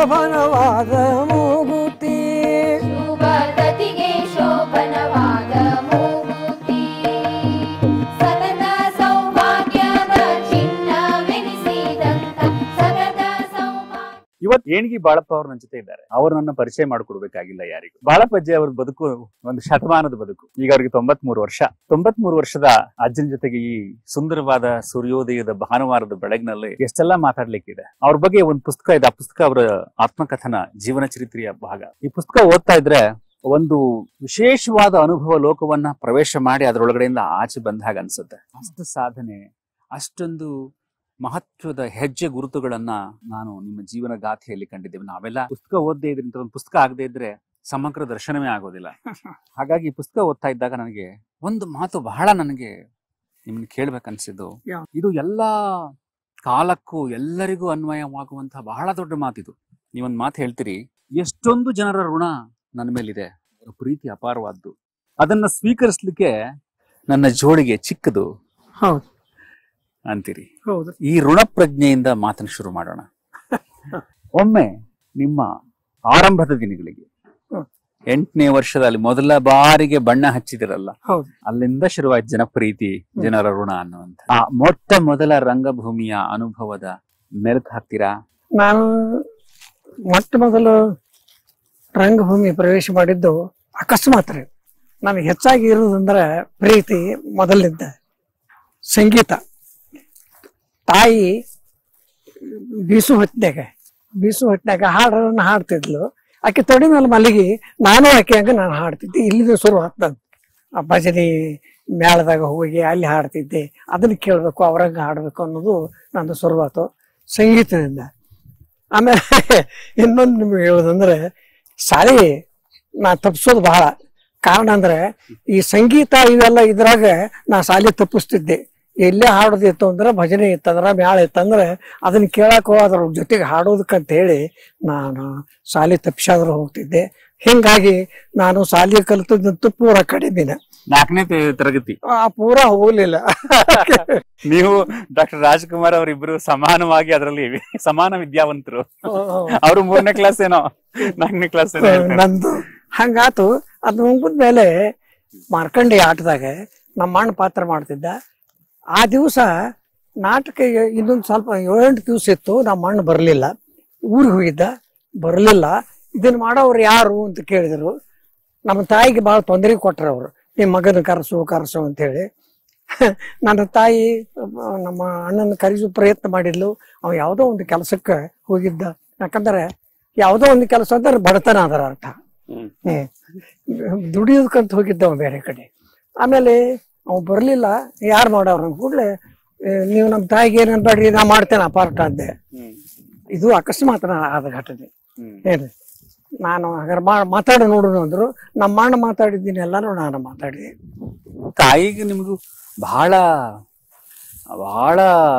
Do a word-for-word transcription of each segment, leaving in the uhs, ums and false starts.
ಶೋಭನವಾದ ಮೂಗುತಿ ಶುಭದತಿಗೆ ಶೋಭನವಾದ ಮೂಗುತಿ ಸತತ ಸೌಭಾಗ್ಯದ ಚಿನ್ನವೆನಿಸಿದಂತ ಸತತ ಸೌಭಾಗ್ಯ. ಇವತ್ತು ಏಣಿಗಿ ಬಾಳಪ್ಪ ಅವ್ರ ನನ್ನ ಜೊತೆ ಇದ್ದಾರೆ. ಅವ್ರು ನನ್ನ ಪರಿಚಯ ಮಾಡ್ಕೊಡ್ಬೇಕಾಗಿಲ್ಲ ಯಾರಿಗೂ. ಬಾಳಪ್ಪ ಅಜ್ಜಿ ಅವ್ರ ಬದುಕು ಒಂದು ಶತಮಾನದ ಬದುಕು. ಈಗ ಅವ್ರಿಗೆ ತೊಂಬತ್ ಮೂರು ವರ್ಷ. ತೊಂಬತ್ ಮೂರು ವರ್ಷದ ಅಜ್ಜನ ಜೊತೆಗೆ ಈ ಸುಂದರವಾದ ಸೂರ್ಯೋದಯದ ಭಾನುವಾರದ ಬೆಳಗಿನಲ್ಲಿ ಎಷ್ಟೆಲ್ಲಾ ಮಾತಾಡ್ಲಿಕ್ಕಿದೆ. ಅವ್ರ ಬಗ್ಗೆ ಒಂದು ಪುಸ್ತಕ ಇದೆ. ಆ ಪುಸ್ತಕ ಅವರ ಆತ್ಮಕಥನ, ಜೀವನ ಚರಿತ್ರೆಯ ಭಾಗ. ಈ ಪುಸ್ತಕ ಓದ್ತಾ ಇದ್ರೆ ಒಂದು ವಿಶೇಷವಾದ ಅನುಭವ ಲೋಕವನ್ನ ಪ್ರವೇಶ ಮಾಡಿ ಅದರೊಳಗಡೆಯಿಂದ ಆಚೆ ಬಂದ ಹಾಗೆ ಅನ್ಸುತ್ತೆ. ಅಷ್ಟು ಸಾಧನೆ, ಅಷ್ಟೊಂದು ಮಹತ್ವದ ಹೆಜ್ಜೆ ಗುರುತುಗಳನ್ನ ನಾನು ನಿಮ್ಮ ಜೀವನ ಗಾಥೆಯಲ್ಲಿ ಕಂಡಿದ್ದೇವೆ. ನಾವೆಲ್ಲ ಪುಸ್ತಕ ಓದದೇ ಇದ್ರೆ, ಇಂಥ ಒಂದು ಪುಸ್ತಕ ಆಗದೆ ಇದ್ರೆ ಸಮಗ್ರ ದರ್ಶನವೇ ಆಗೋದಿಲ್ಲ. ಹಾಗಾಗಿ ಈ ಪುಸ್ತಕ ಓದ್ತಾ ಇದ್ದಾಗ ನನಗೆ ಒಂದು ಮಾತು ಬಹಳ ನನಗೆ ನಿಮ್ಗೆ ಕೇಳ್ಬೇಕನ್ಸಿದ್ದು. ಇದು ಎಲ್ಲಾ ಕಾಲಕ್ಕೂ ಎಲ್ಲರಿಗೂ ಅನ್ವಯವಾಗುವಂತಹ ಬಹಳ ದೊಡ್ಡ ಮಾತಿದು. ನೀವೊಂದು ಮಾತು ಹೇಳ್ತೀರಿ, ಎಷ್ಟೊಂದು ಜನರ ಋಣ ನನ್ನ ಮೇಲಿದೆ, ಪ್ರೀತಿ ಅಪಾರವಾದ್ದು, ಅದನ್ನ ಸ್ವೀಕರಿಸ್ಲಿಕ್ಕೆ ನನ್ನ ಜೋಳಿಗೆ ಚಿಕ್ಕದು ಹೌದು ಅಂತೀರಿ. ಹೌದು. ಈ ಋಣ ಪ್ರಜ್ಞೆಯಿಂದ ಮಾತನ್ನು ಶುರು ಮಾಡೋಣ. ಒಮ್ಮೆ ನಿಮ್ಮ ಆರಂಭದ ದಿನಗಳಿಗೆ ಎಂಟನೇ ವರ್ಷದಲ್ಲಿ ಮೊದಲ ಬಾರಿಗೆ ಬಣ್ಣ ಹಚ್ಚಿದಿರಲ್ಲ, ಅಲ್ಲಿಂದ ಶುರುವಾಯ್ತು ಜನಪ್ರೀತಿ, ಜನರ ಋಣ ಅನ್ನುವಂಥ ಆ ಮೊಟ್ಟ ಮೊದಲ ರಂಗಭೂಮಿಯ ಅನುಭವದ ಮೆಲುಕು ಹಾಕ್ತೀರಾ? ನಾನು ಮೊಟ್ಟ ಮೊದಲು ರಂಗಭೂಮಿ ಪ್ರವೇಶ ಮಾಡಿದ್ದು ಅಕಸ್ಮಾತ್ ರೀ. ನನಗೆ ಹೆಚ್ಚಾಗಿ ಇರುವುದಂದ್ರೆ ಪ್ರೀತಿ ಮೊದಲಿದ್ದ ಸಂಗೀತ. ತಾಯಿ ಬೀಸು ಹೊತ್ತಿನಾಗ ಬೀಸು ಹೊತ್ತಿನಾಗ ಹಾಡನ್ನ ಹಾಡ್ತಿದ್ಲು. ಆಕೆ ತೊಡಿ ಮೇಲೆ ಮಲಗಿ ನಾನು ಆಕೆ ಹಂಗ ನಾನು ಹಾಡ್ತಿದ್ದೆ. ಇಲ್ಲಿಂದ ಶುರು ಆಗ್ತದ ಆ ಭಜನೆ ಮೇಳದಾಗ ಹೋಗಿ ಅಲ್ಲಿ ಹಾಡ್ತಿದ್ದೆ. ಅದನ್ನ ಕೇಳಬೇಕು, ಅವ್ರಂಗ ಹಾಡ್ಬೇಕು ಅನ್ನೋದು ನಂದು ಶುರುವಾತು ಸಂಗೀತದಿಂದ. ಆಮೇಲೆ ಇನ್ನೊಂದು ನಿಮ್ಗೆ ಹೇಳೋದಂದ್ರೆ ಶಾಲೆ ನಾ ತಪ್ಪಿಸೋದು ಬಹಳ. ಕಾರಣ ಅಂದ್ರೆ ಈ ಸಂಗೀತ ಇವೆಲ್ಲ ಇದ್ರಾಗ ನಾ ಶಾಲೆ ತಪ್ಪಿಸ್ತಿದ್ದೆ. ಎಲ್ಲೇ ಹಾಡೋದಿತ್ತು ಅಂದ್ರೆ, ಭಜನೆ ಇತ್ತಂದ್ರ, ಮ್ಯಾಳ ಇತ್ತಂದ್ರೆ ಅದನ್ನ ಕೇಳಕ್ ಅದ್ರ ಜೊತೆಗೆ ಹಾಡೋದಕ್ಕಂತ ಹೇಳಿ ನಾನು ಶಾಲೆ ತಪ್ಪಿಸಾದ್ರೂ ಹೋಗ್ತಿದ್ದೆ. ಹಿಂಗಾಗಿ ನಾನು ಶಾಲೆ ಕಲಿತದಂತೂ ಪೂರ ಕಡಿಮೆನ. ನಾಲ್ಕನೇ ತರಗತಿ ಆ ಪೂರ ಹೋಗ್ಲಿಲ್ಲ. ನೀವು ಡಾಕ್ಟರ್ ರಾಜ್ಕುಮಾರ್ ಅವರಿಬ್ರು ಸಮಾನವಾಗಿ ಅದರಲ್ಲಿ ಸಮಾನ ವಿದ್ಯಾವಂತರು. ಅವರು ಮೂರನೇ ಕ್ಲಾಸ್ ಏನೋ, ನಾಲ್ಕನೇ ಕ್ಲಾಸ್ ಏನೋ ನಂದು ಹಂಗಾತು. ಅದ್ ಮುಗಿದ್ಮೇಲೆ ಮಾರ್ಕಂಡಿ ಆಟದಾಗ ನಮ್ಮ ಅಣ್ಣ ಪಾತ್ರ ಮಾಡ್ತಿದ್ದ. ಆ ದಿವಸ ನಾಟಕ ಇನ್ನೊಂದು ಸ್ವಲ್ಪ ಏಳೆಂಟು ದಿವಸ ಇತ್ತು. ನಮ್ಮ ಅಣ್ಣ ಬರಲಿಲ್ಲ, ಊರಿಗೆ ಹೋಗಿದ್ದ, ಬರಲಿಲ್ಲ. ಇದನ್ನ ಮಾಡೋರು ಯಾರು ಅಂತ ಕೇಳಿದ್ರು. ನಮ್ಮ ತಾಯಿಗೆ ಭಾಳ ತೊಂದರೆ ಕೊಟ್ಟರು ಅವರು, ನಿಮ್ಮ ಮಗನ ಕರೆಸು ಕರೆಸು ಅಂತೇಳಿ. ನನ್ನ ತಾಯಿ ನಮ್ಮ ಅಣ್ಣನ ಕರೆಸೋ ಪ್ರಯತ್ನ ಮಾಡಿದ್ಲು. ಅವ ಯಾವುದೋ ಒಂದು ಕೆಲಸಕ್ಕೆ ಹೋಗಿದ್ದ. ಯಾಕಂದ್ರೆ ಯಾವುದೋ ಒಂದು ಕೆಲಸ ಅಂದ್ರೆ ಬಡತನ ಅದರ ಅರ್ಥ. ಹ್ಮ್ ದುಡಿಯೋದಕ್ಕಂತ ಹೋಗಿದ್ದವ ಬೇರೆ ಕಡೆ. ಆಮೇಲೆ ಅವ್ ಬರ್ಲಿಲ್ಲ. ಯಾರು ಮಾಡವ್ರ ಕೂಡ್ಲೆ ನೀವು ನಮ್ಮ ತಾಯಿಗೆ ಏನ್ ಅನ್ಬೇಡ್ರಿ, ನಾ ಮಾಡ್ತೇನೆ ಪಾರ್ಟ್ ಅಂದೆ. ಇದು ಅಕಸ್ಮಾತ್ ಆದ ಘಟನೆ. ಹೇಳಿ, ನಾನು ಹಾಗಾದ್ರೆ ಮಾತಾಡ ನೋಡೋಣ ಅಂದ್ರು. ನಮ್ಮ ಅಣ್ಣ ಮಾತಾಡಿದ್ದೀನಿ, ಎಲ್ಲಾನು ನಾನು ಮಾತಾಡಿದೆ. ತಾಯಿಗೆ ನಿಮ್ಗೂ ಬಹಳ ಬಹಳ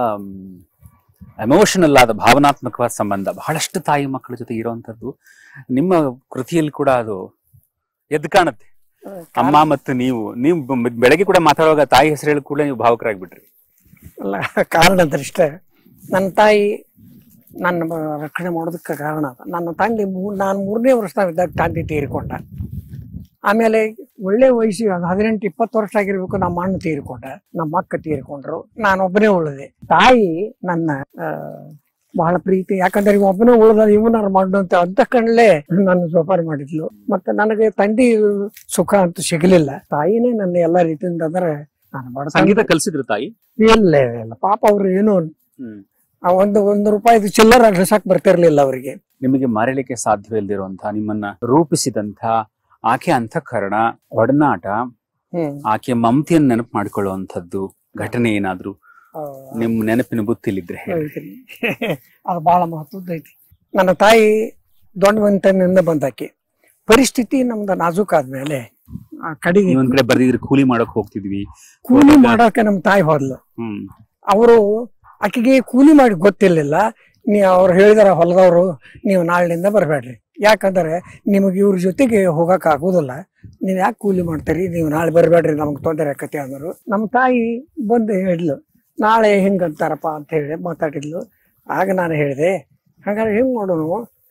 ಎಮೋಷನಲ್ ಆದ ಭಾವನಾತ್ಮಕವಾದ ಸಂಬಂಧ ಬಹಳಷ್ಟು ತಾಯಿ ಮಕ್ಕಳ ಜೊತೆ ಇರುವಂತದ್ದು ನಿಮ್ಮ ಕೃತಿಯಲ್ಲಿ ಕೂಡ ಅದು ಎದ್ದು ಕಾಣುತ್ತೆ. ಅಮ್ಮ ಮತ್ತು ನೀವು ನೀವು ಬೆಳಗ್ಗೆ ಕೂಡ ಮಾತಾಡುವಾಗ ತಾಯಿ ಹೆಸರು ಹೇಳಿ ಕೂಡ ನೀವು ಭಾವುಕರಾಗ್ಬಿಟ್ರಿ. ಅಲ್ಲ, ಕಾರಣ ಅಂದ್ರೆ ಇಷ್ಟೇ. ನನ್ನ ತಾಯಿ ನನ್ನ ರಕ್ಷಣೆ ಮಾಡೋದಕ್ಕೆ ಕಾರಣ ಅದ. ನನ್ನ ತಂದೆ ಮೂರ್ ನಾನು ಮೂರನೇ ವರ್ಷದಾಗಿದ್ದಾಗ ತಂದೆ ತೀರಿಕೊಂಡ. ಆಮೇಲೆ ಒಳ್ಳೆ ವಯಸ್ಸು ಹದಿನೆಂಟು ಇಪ್ಪತ್ತು ವರ್ಷ ಆಗಿರ್ಬೇಕು, ನಮ್ಮ ಅಣ್ಣ ತೀರಿಕೊಂಡ, ನಮ್ಮ ಅಕ್ಕ ತೀರಿಕೊಂಡ್ರು, ನಾನೊಬ್ಬನೇ ಉಳಿದೆ. ತಾಯಿ ನನ್ನ ಬಹಳ ಪ್ರೀತಿ. ಯಾಕಂದ್ರೆ ಇವ್ ಒಬ್ಬನೇ ಉಳ್ದ ಇವನಾರು ಮಾಡು ಅಂತ ಅಂತ ಕಣ್ಲೆ ನನ್ನ ಜೋಪಾನ ಮಾಡಿದ್ಲು. ಮತ್ತೆ ನನಗೆ ತಂದೆ ಸುಖ ಅಂತೂ ಸಿಗಲಿಲ್ಲ. ತಾಯಿನೇ ನನ್ನ ಎಲ್ಲಾ ರೀತಿಯಿಂದ ಅಂದ್ರೆ ನಾನು ಬಡ. ಸಂಗೀತ ಕಲಿಸಿದ್ರು ತಾಯಿ? ಇಲ್ಲ ಇಲ್ಲ, ಪಾಪ ಅವ್ರು ಏನು ಒಂದು ಒಂದು ರೂಪಾಯಿ ಚಿಲ್ಲರ ಅಡ್ರೆಸಾಕ್ ಬರ್ತಿರ್ಲಿಲ್ಲ ಅವರಿಗೆ. ನಿಮಗೆ ಮರೆಯಲಿಕ್ಕೆ ಸಾಧ್ಯವಿಲ್ಲದಿರುವಂತಹ, ನಿಮ್ಮನ್ನ ರೂಪಿಸಿದಂತ ಆಕೆ ಅಂತಃಕರಣ, ಒಡನಾಟ, ಆಕೆ ಮಮತೆಯನ್ನು ನೆನಪು ಮಾಡ್ಕೊಳ್ಳುವಂಥದ್ದು ಘಟನೆ ಏನಾದ್ರು ನಿಮ್ ನೆನಪಿನ ಬುತ್ತಿಲಿದ್ರೆ ಹೇಳ್ತೀನಿ. ಅದು ಬಹಳ ಮಹತ್ವದ ಐತಿ. ನನ್ನ ತಾಯಿ ದೊಡ್ಡ ವಂತನಿಂದ ಬಂದಾಕಿ. ಪರಿಸ್ಥಿತಿ ನಮ್ದು ನಾಜೂಕ್ ಆದ್ಮೇಲೆ ಆ ಕಡೆಗೆ ಒಂದ್ ಕಡೆ ಬರ್ದಿದ್ರೆ ಕೂಲಿ ಮಾಡಕ್ ಹೋಗ್ತಿದ್ವಿ. ಕೂಲಿ ಮಾಡಕ್ಕೆ ನಮ್ ತಾಯಿ ಹೋದ್ಲು. ಅವರು ಆಕೆಗೆ ಕೂಲಿ ಮಾಡಿ ಗೊತ್ತಿರ್ಲಿಲ್ಲ. ನೀ ಅವ್ರು ಹೇಳಿದಾರ ಹೊಲದವ್ರು, ನೀವು ನಾಳಿನಿಂದ ಬರಬೇಡ್ರಿ, ಯಾಕಂದ್ರೆ ನಿಮಗೆ ಇವ್ರ ಜೊತೆಗೆ ಹೋಗಕ್ ಆಗೋದಿಲ್ಲ, ನೀವ್ ಯಾಕೆ ಕೂಲಿ ಮಾಡ್ತೀರಿ, ನೀವು ನಾಳೆ ಬರಬೇಡ್ರಿ, ನಮಗ್ ತೊಂದರೆ ಆಕತಿ ಅಂದ್ರು. ನಮ್ಮ ತಾಯಿ ಬಂದು ಹೇಳಿದ್ಲು, ನಾಳೆ ಹಿಂಗಂತಾರಪ್ಪ ಅಂತ ಹೇಳಿ ಮಾತಾಡಿದ್ಲು. ಆಗ ನಾನು ಹೇಳಿದೆ, ಹಾಗಾದ್ರೆ ಹೆಂಗ್ ಮಾಡೋನು,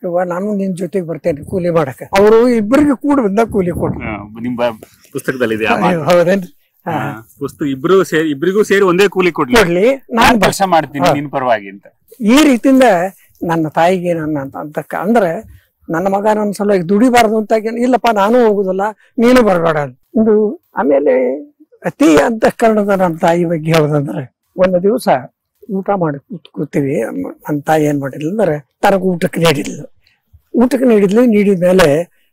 ಇವ ನಾನು ನಿನ್ ಜೊತೆಗೆ ಬರ್ತೇನೆ ಕೂಲಿ ಮಾಡಕ. ಅವರು ಇಬ್ಬರಿಗೆ ಕೂಡ ಬಂದ ಕೂಲಿ ಕೊಟ್ರು. ನಿಮ್ ಪುಸ್ತಕದಲ್ಲಿ ಇದೆ ಹೌದೇನ್ರಿ? ಪುಸ್ತಕ ಇಬ್ರು ಸೇರಿ ಇಬ್ಬರಿಗೂ ಸೇರಿ ಒಂದೇ ಕೂಲಿ ಕೊಡ್ಲಿ ಕೊಡ್ಲಿ, ನಾನ್ ಕೆಲಸ ಮಾಡ್ತೀನಿ ನಿನ್ ಪರವಾಗಿ ಅಂತ. ಈ ರೀತಿಯಿಂದ ನನ್ನ ತಾಯಿಗೆ ನನ್ನ ಅಂತ ಅಂದ್ರೆ ನನ್ನ ಮಗ ನನ್ನ ಸಲುವಾಗಿ ದುಡಿಬಾರ್ದು ಅಂತ ಇಲ್ಲಪ್ಪ ನಾನು ಹೋಗುದಿಲ್ಲ ನೀನು ಬರಬೇಡ ಇದು. ಆಮೇಲೆ ಅತಿ ಅಂತಃಕರಣದ ನನ್ನ ತಾಯಿ ಬಗ್ಗೆ ಹೇಳೋದಂದ್ರೆ, ಒಂದು ದಿವಸ ಊಟ ಮಾಡಿ ಕೂತ್ ಕೂತೀವಿ. ನನ್ನ ತಾಯಿ ಏನ್ ಮಾಡಿದ್ಲು ಅಂದ್ರೆ ತನಗ ಊಟಕ್ಕೆ ನೀಡಿದ್ಲು. ಊಟಕ್ಕೆ ನೀಡಿದ್ಲು ನೀಡಿದ ಮೇಲೆ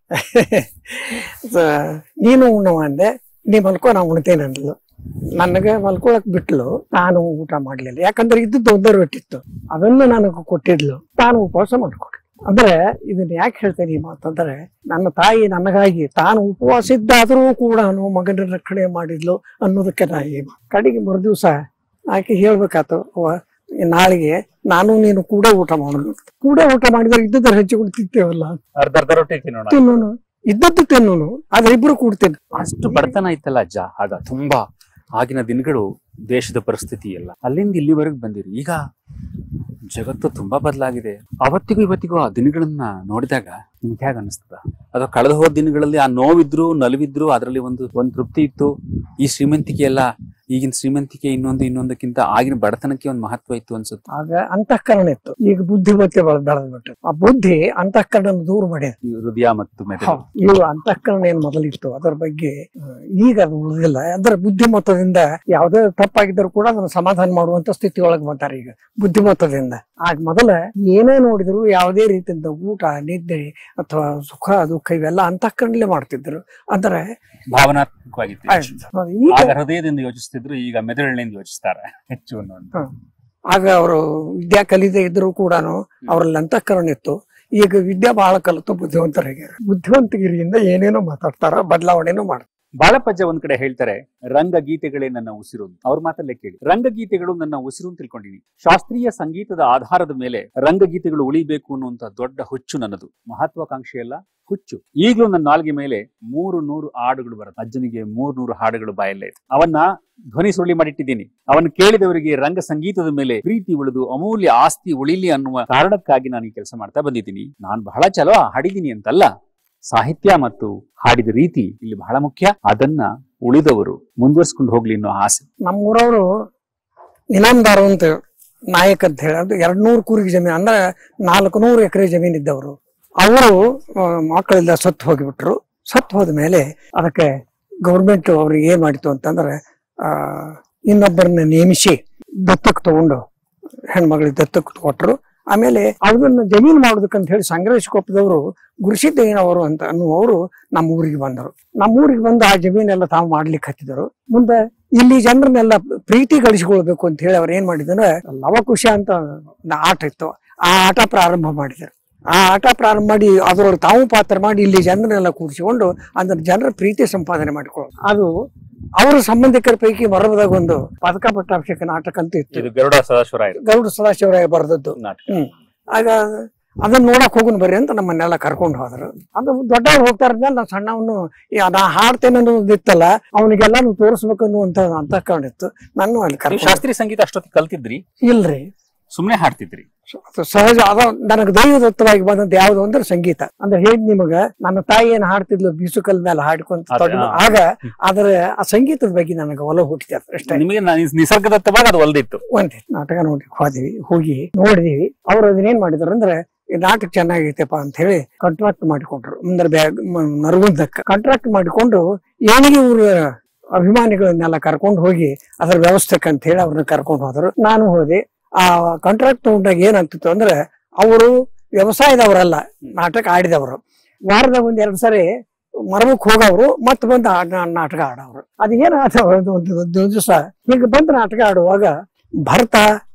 ನೀನು ಉಣ್ಣವ ಅಂದೆ, ನೀ ಮಲ್ಕೋ ನಾ ಉಣ್ತೇನೆ ಅಂದ್ಲು. ನನಗೆ ಮಲ್ಕೊಳಕ್ ಬಿಟ್ಲು, ನಾನು ಊಟ ಮಾಡ್ಲಿಲ್ಲ. ಯಾಕಂದ್ರೆ ಇದ್ದದ್ದು ಒಂದರ ಬಿಟ್ಟಿತ್ತು, ಅದನ್ನು ನನಗೆ ಕೊಟ್ಟಿದ್ಲು. ನಾನು ಉಪವಾಸ ಮಾಡ್ಕೊಟ್ಟೆ. ಅಂದ್ರೆ ಇದನ್ನ ಯಾಕೆ ಹೇಳ್ತೇನೆ ಈ ಮಾತಂದ್ರೆ, ನನ್ನ ತಾಯಿ ನನಗಾಗಿ ತಾನು ಉಪವಾಸ ಇದ್ದಾದ್ರೂ ಕೂಡ ಮಗನ ರಕ್ಷಣೆ ಮಾಡಿದ್ಲು ಅನ್ನೋದಕ್ಕೆ ನಾ ಈ ಕಡೆಗೆ ಮರುದಿವ್ಸ ಆಕೆ ಹೇಳ್ಬೇಕಾತು, ನಾಳೆಗೆ ನಾನು ನೀನು ಕೂಡ ಊಟ ಮಾಡೋದು. ಕೂಡ ಊಟ ಮಾಡಿದ್ರೆ ಇದ್ದದ್ರ ಹಂಚಿಕೊಂಡು ತಿಂತೇವಲ್ಲ, ಅರ್ಧ ಅರ್ಧ ರೊಟ್ಟಿ ತಿನ್ನೋಣ, ತಿನ್ನೋನು ಇದ್ದದ್ದು ತಿನ್ನೋನು, ಆದ್ರೆ ಇಬ್ರು ಕೂಡ್ತೇನೆ. ಅಷ್ಟು ಬಡತನ ಇತ್ತಲ್ಲ ಅಜ್ಜ ಆಗ. ತುಂಬಾ ಆಗಿನ ದಿನಗಳು, ದೇಶದ ಪರಿಸ್ಥಿತಿ ಎಲ್ಲ ಅಲ್ಲಿಂದ ಇಲ್ಲಿವರೆಗೆ ಬಂದಿರಿ. ಈಗ ಜಗತ್ತು ತುಂಬಾ ಬದಲಾಗಿದೆ. ಅವತ್ತಿಗೂ ಇವತ್ತಿಗೂ ಆ ದಿನಗಳನ್ನ ನೋಡಿದಾಗ ನಿಮ್ಗೆ ಹೇಗೆ ಅನಿಸ್ತದ? ಅಥವಾ ಕಳೆದ ಹೋದ ದಿನಗಳಲ್ಲಿ ಆ ನೋವಿದ್ರು ನಲಿವಿದ್ರು ಅದರಲ್ಲಿ ಒಂದು ಒಂದು ತೃಪ್ತಿ ಇತ್ತು. ಈ ಶ್ರೀಮಂತಿಕೆ ಎಲ್ಲ ಈಗಿನ ಶ್ರೀಮಂತಿಕೆ ಇನ್ನೊಂದು ಇನ್ನೊಂದಕ್ಕಿಂತ ಆಗಿನ ಬಡತನಕ್ಕೆ ಒಂದು ಮಹತ್ವ ಇತ್ತು ಅನ್ಸುತ್ತೆ. ಆಗ ಅಂತಃಕರಣ ಇತ್ತು, ಈಗ ಬುದ್ಧಿಮತ್ತೆ ಬೆಳೆದ್ಬಿಟ್ಟು ಆ ಬುದ್ಧಿ ಅಂತಃಕರಣ ದೂರ ಮಾಡ್ಯಾರ. ಹೃದಯ ಮತ್ತು ಮೆದುಳು, ಇವು ಅಂತಃಕರಣ ಏನ್ ಮೊದಲಿತ್ತು ಅದರ ಬಗ್ಗೆ ಈಗ ಅದು ಉಳಿದಿಲ್ಲ. ಅದರ ಬುದ್ಧಿಮತ್ತದಿಂದ ಯಾವುದೇ ತಪ್ಪಾಗಿದ್ದರೂ ಕೂಡ ಅದನ್ನ ಸಮಾಧಾನ ಮಾಡುವಂತ ಸ್ಥಿತಿ ಒಳಗೆ ಬಂತಾರೆ ಈಗ ಬುದ್ಧಿಮತ್ತದಿಂದ. ಆಗ ಮೊದಲ ಏನೇ ನೋಡಿದ್ರು ಯಾವುದೇ ರೀತಿಯಿಂದ ಊಟ ನಿದ್ದೆ ಅಥವಾ ಸುಖ ದುಃಖ ಇವೆಲ್ಲ ಅಂತಃಕರಣಲೇ ಮಾಡ್ತಿದ್ರು. ಅಂದ್ರೆ ಭಾವನಾತ್ಮಕವಾಗಿತ್ತು. ಹೃದಯದಿಂದ ಯೋಚಿಸ್ತಿದ್ರು, ಈಗ ಮೆದುಳಿನಿಂದ ಯೋಚಿಸ್ತಾರೆ ಹೆಚ್ಚು ಅನ್ನೋ. ಆಗ ಅವರು ವಿದ್ಯಾ ಕಲಿದೇ ಇದ್ರು ಕೂಡ ಅವರಲ್ಲಿ ಅಂತಃಕರಣ ಇತ್ತು. ಈಗ ವಿದ್ಯಾ ಬಹಳ ಕಲಿತು ಬುದ್ಧಿವಂತರಾಗ್ಯಾರ. ಬುದ್ಧಿವಂತಗಿರಿಯಿಂದ ಏನೇನೋ ಮಾತಾಡ್ತಾರ, ಬದಲಾವಣೆನೂ ಮಾಡ್ತಾರ. ಬಾಳಪ್ಪಜ್ಜ ಒಂದ್ ಕಡೆ ಹೇಳ್ತಾರೆ, ರಂಗಗೀತೆಗಳೇ ನನ್ನ ಉಸಿರು. ಅವ್ರ ಮಾತಲ್ಲೇ ಕೇಳಿ, ರಂಗಗೀತೆಗಳು ನನ್ನ ಉಸಿರು ಅಂತ ತಿಳ್ಕೊಂಡಿನಿ. ಶಾಸ್ತ್ರೀಯ ಸಂಗೀತದ ಆಧಾರದ ಮೇಲೆ ರಂಗಗೀತೆಗಳು ಉಳಿಬೇಕು ಅನ್ನುವಂತ ದೊಡ್ಡ ಹುಚ್ಚು ನನ್ನದು. ಮಹತ್ವಾಕಾಂಕ್ಷೆ ಎಲ್ಲ ಹುಚ್ಚು. ಈಗಲೂ ನನ್ನ ನಾಲ್ಗೆ ಮೇಲೆ ಮೂರು ನೂರು ಹಾಡುಗಳು ಬರುತ್ತೆ. ಅಜ್ಜನಿಗೆ ಮೂರ್ ನೂರು ಹಾಡುಗಳು ಬಾಯಲ್ಲೇ ಇದೆ. ಅವನ್ನ ಧ್ವನಿ ಸುಳ್ಳಿ ಮಾಡಿಟ್ಟಿದ್ದೀನಿ. ಅವನ್ನ ಕೇಳಿದವರಿಗೆ ರಂಗ ಸಂಗೀತದ ಮೇಲೆ ಪ್ರೀತಿ ಉಳಿದು ಅಮೂಲ್ಯ ಆಸ್ತಿ ಉಳಿಲಿ ಅನ್ನುವ ಕಾರಣಕ್ಕಾಗಿ ನಾನು ಈ ಕೆಲಸ ಮಾಡ್ತಾ ಬಂದಿದ್ದೀನಿ. ನಾನು ಬಹಳ ಚಲೋ ಹಾಡಿದ್ದೀನಿ ಅಂತಲ್ಲ, ಸಾಹಿತ್ಯ ಮತ್ತು ಹಾಡಿದ ರೀತಿ ಇಲ್ಲಿ ಬಹಳ ಮುಖ್ಯ. ಅದನ್ನ ಉಳಿದವರು ಮುಂದುವರ್ಸ್ಕೊಂಡು ಹೋಗ್ಲಿ ಅನ್ನೋ ಆಸೆ. ನಮ್ಮೂರವರು ಇನಾಮದಾರು ಅಂತ ನಾಯಕ್ ಅಂತ ಹೇಳಿ, ಅದು ಎರಡ್ ನೂರು ಕೂರಿಗೆ ಜಮೀನು ಅಂದ್ರೆ ನಾಲ್ಕು ನೂರು ಎಕರೆ ಜಮೀನ್ ಇದ್ದವರು. ಅವರು ಮಕ್ಕಳಿಂದ ಸತ್ತು ಹೋಗಿಬಿಟ್ರು. ಸತ್ತು ಹೋದ ಮೇಲೆ ಅದಕ್ಕೆ ಗೌರ್ಮೆಂಟ್ ಅವ್ರಿಗೆ ಏನ್ ಮಾಡಿತು ಅಂತಂದ್ರೆ, ಆ ಇನ್ನೊಬ್ಬರನ್ನ ನೇಮಿಸಿ ದತ್ತಕ್ ತಗೊಂಡು ಹೆಣ್ಮಗಳಿಗೆ ದತ್ತಕ್ ಕೊಟ್ರು. ಆಮೇಲೆ ಅದನ್ನ ಜಮೀನ್ ಮಾಡೋದಕ್ಕಂತ ಹೇಳಿ ಸಂಗ್ರಹಿಸ್ಕೊಪ್ಪದವರು ಗುರುಸಿದ್ದೇನವರು ಅಂತ ಅನ್ನುವರು ನಮ್ಮ ಊರಿಗೆ ಬಂದರು. ನಮ್ಮ ಊರಿಗೆ ಬಂದು ಆ ಜಮೀನೆಲ್ಲ ತಾವು ಮಾಡ್ಲಿಕ್ಕೆ ಹತ್ತಿದರು. ಮುಂದೆ ಇಲ್ಲಿ ಜನರನ್ನೆಲ್ಲ ಪ್ರೀತಿ ಗಳಿಸಿಕೊಳ್ಬೇಕು ಅಂತ ಹೇಳಿ ಅವ್ರು ಏನ್ ಮಾಡಿದ್ರೆ, ಲವಕುಶ ಅಂತ ಆಟ ಇತ್ತು, ಆ ಆಟ ಪ್ರಾರಂಭ ಮಾಡಿದರು. ಆ ಆಟ ಪ್ರಾರಂಭ ಮಾಡಿ ಅದರೊಳಗೆ ತಾವು ಪಾತ್ರ ಮಾಡಿ ಇಲ್ಲಿ ಜನರನ್ನೆಲ್ಲ ಕೂರಿಸಿಕೊಂಡು ಅದನ್ನ ಜನರ ಪ್ರೀತಿ ಸಂಪಾದನೆ ಮಾಡಿಕೊಳ್ಳೋದು. ಅದು ಅವರ ಸಂಬಂಧಿಕರ ಪೈಕಿ ಮರಬದಾಗ ಒಂದು ಪದಕ ಪಟ್ಟಾಭಿಷೇಕ ನಾಟಕ ಅಂತ ಇತ್ತು. ಗರುಡ ಸದಾಶಿವರಾಯ ಗರುಡ ಸದಾಶಿವರಾಯ ಬರೆದದ್ದು. ಹ್ಮ್ ಆಗ ಅದನ್ನ ನೋಡಕ್ ಹೋಗುನ್ ಬರ್ರಿ ಅಂತ ನಮ್ಮನ್ನೆಲ್ಲ ಕರ್ಕೊಂಡು ಹೋದ್ರು. ಅದು ದೊಡ್ಡವ್ರು ಹೋಗ್ತಾ ಇದ್ಮೇಲೆ ನಾ ಸಣ್ಣವನು ನಾ ಹಾಡ್ತೇನೆ ಅನ್ನೋದು ಇತ್ತಲ್ಲ, ಅವನಿಗೆಲ್ಲಾನು ತೋರಿಸ್ಬೇಕು ಅನ್ನುವಂತ ಅಂತಕೊಂಡಿತ್ತು. ನಾನು ಅಲ್ಲಿ ಕರ್ಕೊಂಡು. ಶಾಸ್ತ್ರೀಯ ಸಂಗೀತ ಅಷ್ಟೊತ್ತಿಗೆ ಕಲ್ತಿದ್ರಿ? ಇಲ್ರಿ, ಸುಮ್ನೆ ಹಾಡ್ತಿದ್ರಿ? ಸಹಜ. ಅದ ನನಗೆ ದೈವದತ್ತವಾಗಿ ಬಂದದ್ದು ಯಾವ್ದು ಅಂದ್ರೆ ಸಂಗೀತ. ಅಂದ್ರೆ ಹೇಳಿ ನಿಮಗ, ನನ್ನ ತಾಯಿ ಏನ್ ಹಾಡ್ತಿದ್ಲು ಬೀಸುಕಲ್ ಮೇಲೆ ಹಾಡ್ಕೊಂತ ಆಗ ಅದರ ಆ ಸಂಗೀತದ ಬಗ್ಗೆ ನನಗೆ ಒಲ ಹುಟ್ಟಿದೆ ಅಷ್ಟೇ. ನಿಮಗೆ ನಿಸರ್ಗದತ್ತವಾಗಿ ಅದು ಒಲ್ದಿತ್ತು. ಒಂದೇ ನಾಟಕ ನೋಡಿ ಹೋದಿವಿ, ಹೋಗಿ ನೋಡಿದೀವಿ. ಅವ್ರು ಅದನ್ನೇನ್ ಮಾಡಿದ್ರು ಅಂದ್ರೆ, ಈ ನಾಟಕ ಚೆನ್ನಾಗೈತೆಪ್ಪ ಅಂತ ಹೇಳಿ ಕಾಂಟ್ರಾಕ್ಟ್ ಮಾಡಿಕೊಂಡ್ರು. ಅಂದ್ರೆ ಬ್ಯಾಗ್ ನರಗುಂದಕ್ಕ ಕಾಂಟ್ರಾಕ್ಟ್ ಮಾಡಿಕೊಂಡು ಏನಿಗೆ ಊರ ಅಭಿಮಾನಿಗಳನ್ನೆಲ್ಲ ಕರ್ಕೊಂಡು ಹೋಗಿ ಅದರ ವ್ಯವಸ್ಥೆಕ್ ಅಂತ ಹೇಳಿ ಅವ್ರನ್ನ ಕರ್ಕೊಂಡು ಹೋದ್ರು. ನಾನು ಹೋದೆ. ಆ ಕಾಂಟ್ರಾಕ್ಟ್ ತಗೊಂಡಾಗ ಏನಾಗ್ತಿತ್ತು ಅಂದ್ರೆ, ಅವರು ವ್ಯವಸಾಯದವರಲ್ಲ, ನಾಟಕ ಆಡಿದವರು. ವಾರದಾಗ ಒಂದ್ ಎರಡ್ ಸರಿ ಮರಮಕ್ ಹೋಗವ್ರು, ಮತ್ ಬಂದು ನಾಟಕ ಆಡವ್ರು. ಅದೇನ ಒಂದು ದಿವಸ ಹೀಗೆ ಬಂದು ನಾಟಕ ಆಡುವಾಗ ಭರತ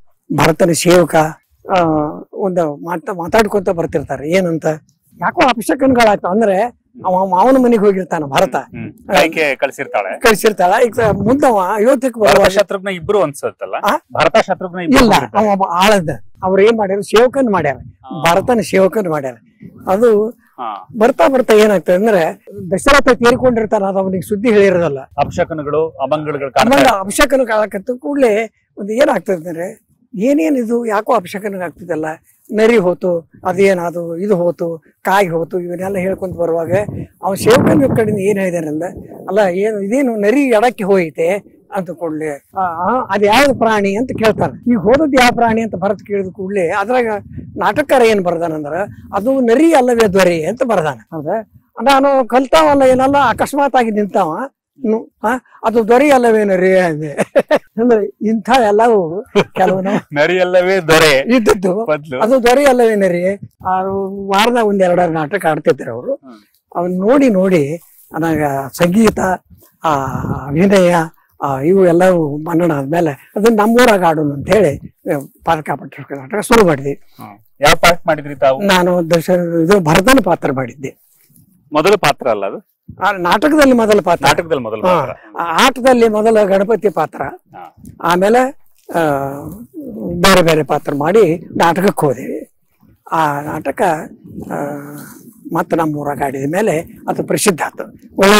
ಭರತನ ಸೇವಕ ಆ ಒಂದು ಮಾತಾ ಮಾತಾಡ್ಕೊಂತ ಬರ್ತಿರ್ತಾರೆ. ಏನಂತ ಯಾಕೋ ಅಪಶಕನ್ಗಳಾಗ್ತಾವ. ಅಂದ್ರೆ ಅವ ಮಾವನ ಮನೆಗೆ ಹೋಗಿರ್ತಾನ ಭರತ, ಕಳ್ಸಿರ್ತಾಳೆ ಕಳ್ಸಿರ್ತಾಳ. ಈಗ ಮುಂದವ ಅಯೋಧ್ಯಕ್ಕೆ ಬರುವ ಶತ್ರುಘ್ನ ಇಬ್ರು ಅನ್ಸತ್ತಲ್ಲ, ಭರತ ಶತ್ರುಘ್ನ ಇಲ್ಲ, ಅವ ಆಳದ ಅವ್ರ ಏನ್ ಮಾಡ್ಯಾರ, ಸೇವಕನ್ ಮಾಡ್ಯಾರ, ಭರತನ ಸೇವಕನ್ ಮಾಡ್ಯಾರ. ಅದು ಬರ್ತಾ ಬರ್ತಾ ಏನಾಗ್ತದೆ ಅಂದ್ರೆ, ದಶರಥ ತೀರ್ಕೊಂಡಿರ್ತಾನ, ಅದು ಅವನಿಗೆ ಸುದ್ದಿ ಹೇಳಿರೋದಲ್ಲ. ಅಪಶಕನಗಳು ಅಮಂಗಳಗಳು ಅಪಶಕನ ಕಾಲಕ್ಕಂತ ಕೂಡ್ಲೆ ಒಂದು ಏನಾಗ್ತದೆ ಅಂದ್ರೆ, ಏನೇನಿದು ಯಾಕೋ ಅಪಶಕನ ಆಗ್ತಿದಲ್ಲ, ನರಿ ಹೋತು, ಅದೇನದು ಇದು ಹೋತು, ಕಾಯಿ ಹೋತು, ಇವನ್ನೆಲ್ಲ ಹೇಳ್ಕೊಂತ ಬರುವಾಗ ಅವ ಸೇವಕನ ಕಡೆಯಿಂದ ಏನ್ ಹೇಳಿದಾನಂದ, ಅಲ್ಲ ಏನು ಇದೇನು ನರಿ ಎಡಕ್ಕೆ ಹೋಯ್ತೆ ಅಂತ ಕೂಡ್ಲೆ ಅದ್ ಯಾವ ಪ್ರಾಣಿ ಅಂತ ಕೇಳ್ತಾನೆ. ಈಗ ಹೋದದ್ ಯಾವ ಪ್ರಾಣಿ ಅಂತ ಭರತ್ ಕೇಳಿದ ಕೂಡ್ಲೆ ಅದ್ರಾಗ ನಾಟಕಕಾರ ಏನ್ ಬರ್ದಾನಂದ್ರ ಅದು ನರಿ ಅಲ್ಲವೇ ದೊರೆ ಅಂತ ಬರ್ದಾನ. ಹೌದಾ, ನಾನು ಕಲ್ತಾವಲ್ಲ ಏನಲ್ಲ ಅಕಸ್ಮಾತ್ ಆಗಿ ನಿಂತಾವ, ಅದು ದೊರೆ ಅಲ್ಲವೇ ನರಿ ಅಂದೆ. ಅಂದ್ರೆ ಇಂಥ ಎಲ್ಲವೂ ಕೆಲವು ನರಿ ಅಲ್ಲವೇ ದೊರೆ ಇದ್ದದ್ದು, ಅದು ದೊರೆ ಅಲ್ಲವೇ ನರಿ. ಅವ್ರು ವಾರದ ಒಂದ್ ಎರಡಾರು ನಾಟಕ ಆಡ್ತಿದ್ರು ಅವರು. ಅವನ್ ನೋಡಿ ನೋಡಿ ನನಗ ಸಂಗೀತ, ಆ ಅಭಿನಯ, ಆ ಇವು ಎಲ್ಲವೂ ಮನ್ನಣ ಆದ್ಮೇಲೆ ಅದನ್ನ ನಮ್ಮೂರಾಗ ಆಡೋಣ ಅಂತ ಹೇಳಿ ಪಾದಕ ಪಟ್ಟ ನಾಟಕ ಶುರು ಮಾಡಿದ್ವಿ. ಯಾವ ಪಾತ್ರ ಮಾಡಿದ್ರಿ ತಾವು? ನಾನು ದಶ ಇದು ಭರತನ ಪಾತ್ರ ಮಾಡಿದ್ದೆ. ಮೊದಲ ಪಾತ್ರ ಅಲ್ಲ ಅದು? ನಾಟಕದಲ್ಲಿ ಮೊದಲ ಪಾತ್ರ. ನಾಟಕದಲ್ಲಿ ಮೊದಲ ಪಾತ್ರ. ಆಟದಲ್ಲಿ ಮೊದಲ ಗಣಪತಿ ಪಾತ್ರ, ಆಮೇಲೆ ಆ ಬೇರೆ ಬೇರೆ ಪಾತ್ರ ಮಾಡಿ ನಾಟಕಕ್ಕೆ ಹೋದೇವಿ. ಆ ನಾಟಕ ಆ ಮತ್ತೆ ನಮ್ಮೂರಾಗ ಆಡಿದ ಮೇಲೆ ಅದು ಪ್ರಸಿದ್ಧ ಆಯ್ತು. ಒಳ್ಳೆ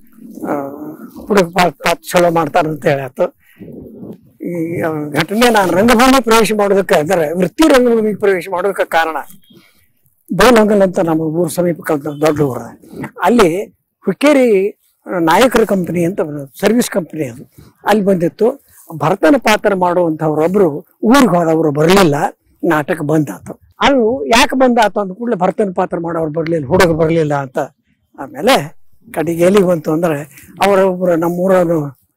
ಹುಡುಗ ಪಾತ್ರ ಚಲೋ ಮಾಡ್ತಾರಂತ ಹೇಳಾತು. ಈ ಘಟನೆ ನಾನು ರಂಗಭೂಮಿ ಪ್ರವೇಶ ಮಾಡೋದಕ್ಕೆ ಅಂದ್ರೆ ವೃತ್ತಿ ರಂಗಭೂಮಿಗೆ ಪ್ರವೇಶ ಮಾಡೋದಕ್ಕೆ ಕಾರಣ, ಬೋಲಹೊಂಗಲ್ ಅಂತ ನಮ್ಮ ಊರು ಸಮೀಪ ದೊಡ್ಡ ಊರ, ಅಲ್ಲಿ ಹುಕ್ಕೇರಿ ನಾಯಕರ ಕಂಪನಿ ಅಂತ ಸರ್ವಿಸ್ ಕಂಪನಿ ಅದು, ಅಲ್ಲಿ ಬಂದಿತ್ತು. ಭರತನ ಪಾತ್ರ ಮಾಡುವಂತವ್ರೊಬ್ರು ಊರಿಗೆ ಹೋದವರು ಬರಲಿಲ್ಲ, ನಾಟಕ ಬಂದಾತು. ಅದು ಯಾಕೆ ಬಂದಾತು ಅಂದ ಕೂಡಲೇ ಭರತನ ಪಾತ್ರ ಮಾಡೋರು ಬರ್ಲಿಲ್ಲ, ಹುಡುಗ ಬರ್ಲಿಲ್ಲ ಅಂತ. ಆಮೇಲೆ ಕಡೆಗೆ ಎಲ್ಲಿಗೆ ಬಂತು ಅಂದ್ರೆ ಅವರೊಬ್ರು ನಮ್ಮೂರವರು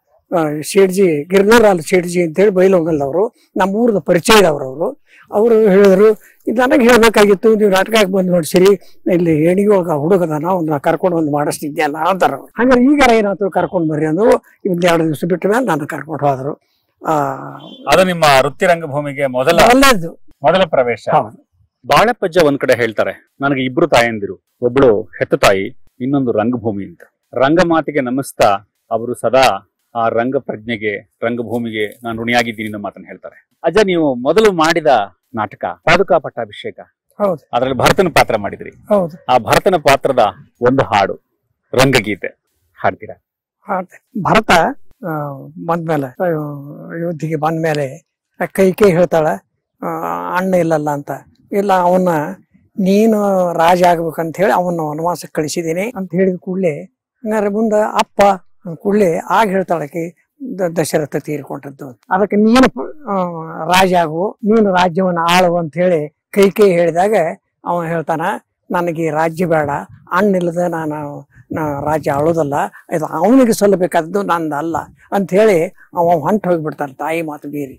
ಶೇಡ್ಜಿ ಗಿರ್ನರಾಲ್ ಶೇಡ್ಜಿ ಅಂತೇಳಿ ಬೈಲಹೊಂಗಲ್ದವರು, ನಮ್ಮ ಊರದ ಪರಿಚಯದವ್ರವರು. ಅವರು ಹೇಳಿದ್ರು, ಇದು ನನಗೆ ಹೇಳ್ಬೇಕಾಗಿತ್ತು, ನೀವು ನಾಟಕಕ್ಕೆ ಬಂದು ನೋಡ್ಸಿರಿ, ಇಲ್ಲಿ ಏಣಿಗೆ ಹೋಗ ಹುಡುಗದನ ಒಂದು ಕರ್ಕೊಂಡು ಒಂದು ಮಾಡಿಸ್ತಿದ್ಯಲ್ಲ ಅಂತಾರ. ಹಂಗಾರೆ ಈಗಾರ ಏನಾಯ್ತು ಕರ್ಕೊಂಡ್ ಬರ್ರಿ ಅಂದ್ರು. ಒಂದ್ ಎರಡು ದಿವಸ ಬಿಟ್ಟ ಮೇಲೆ ನಾನು ಕರ್ಕೊಂಡು ಹೋದ್ರು. ಆ ಅದು ನಿಮ್ಮ ವೃತ್ತಿ ರಂಗಭೂಮಿಗೆ ಮೊದಲ ಒಳ್ಳೇದು ಮೊದಲ ಪ್ರವೇಶ. ಬಾಳಪ್ಪಜ್ಜ ಒಂದ್ ಕಡೆ ಹೇಳ್ತಾರೆ, ನನಗೆ ಇಬ್ರು ತಾಯಂದಿರು, ಒಬ್ಳು ಹೆತ್ತ ತಾಯಿ, ಇನ್ನೊಂದು ರಂಗಭೂಮಿ ಅಂತ. ರಂಗ ಮಾತಿಗೆ ನಮಿಸ್ತಾ ಅವರು ಸದಾ ಆ ರಂಗ ಪ್ರಜ್ಞೆಗೆ, ರಂಗಭೂಮಿಗೆ ನಾನು ಋಣಿಯಾಗಿದ್ದೀನಿ ಅನ್ನೋ ಮಾತನ್ನ ಹೇಳ್ತಾರೆ. ಅಜ್ಜ, ನೀವು ಮೊದಲು ಮಾಡಿದ ನಾಟಕ ಪಾದುಕಾ ಪಟ್ಟಾಭಿಷೇಕ, ಹೌದು, ಅದ್ರಲ್ಲಿ ಭರತನ ಪಾತ್ರ ಮಾಡಿದ್ರಿ. ಹೌದು. ಆ ಭರತನ ಪಾತ್ರದ ಒಂದು ಹಾಡು, ರಂಗಗೀತೆ ಹಾಡ್ತೀರಾ? ಹಾಡ್ತೆ. ಭರತ ಬಂದ್ಮೇಲೆ ಅಯೋಧ್ಯೆಗೆ ಬಂದ್ಮೇಲೆ ಕೈ ಕೈ ಹೇಳ್ತಾಳ, ಅಣ್ಣ ಇಲ್ಲಲ್ಲ ಅಂತ. ಇಲ್ಲ, ಅವನ್ನ ನೀನು ರಾಜ ಆಗ್ಬೇಕಂತ ಹೇಳಿ ಅವನ್ನ ವನವಾಸಕ್ಕೆ ಕಳಿಸಿದ್ದೀನಿ ಅಂತ ಹೇಳಿದ ಕೂಡಲೇ, ಹಂಗಾರೆ ಮುಂದ ಅಪ್ಪ ಕೂಡಲೇ ಆಗ ಹೇಳ್ತಾಳಕಿ ದಶರಥ ತೀರ್ಕೊಂಡದ್ದು, ಅದಕ್ಕೆ ನೀನು ರಾಜ ಆಗು, ನೀನು ರಾಜ್ಯವನ್ನ ಆಳು ಅಂತ ಹೇಳಿ ಕೈ ಕೈ ಹೇಳಿದಾಗ ಅವ ಹೇಳ್ತಾನ, ನನಗೆ ರಾಜ್ಯ ಬೇಡ, ಅಣ್ಣಿಲ್ಲದ ನಾನು ರಾಜ್ಯ ಆಳೋದಲ್ಲ, ಇದು ಅವನಿಗೆ ಸಲ್ಲಬೇಕಾದದ್ದು ನಂದಲ್ಲ ಅಂತ ಹೇಳಿ ಅವ ಹೊಂಟು ಹೋಗ್ಬಿಡ್ತಾನೆ. ತಾಯಿ ಮಾತು ಬೀರಿ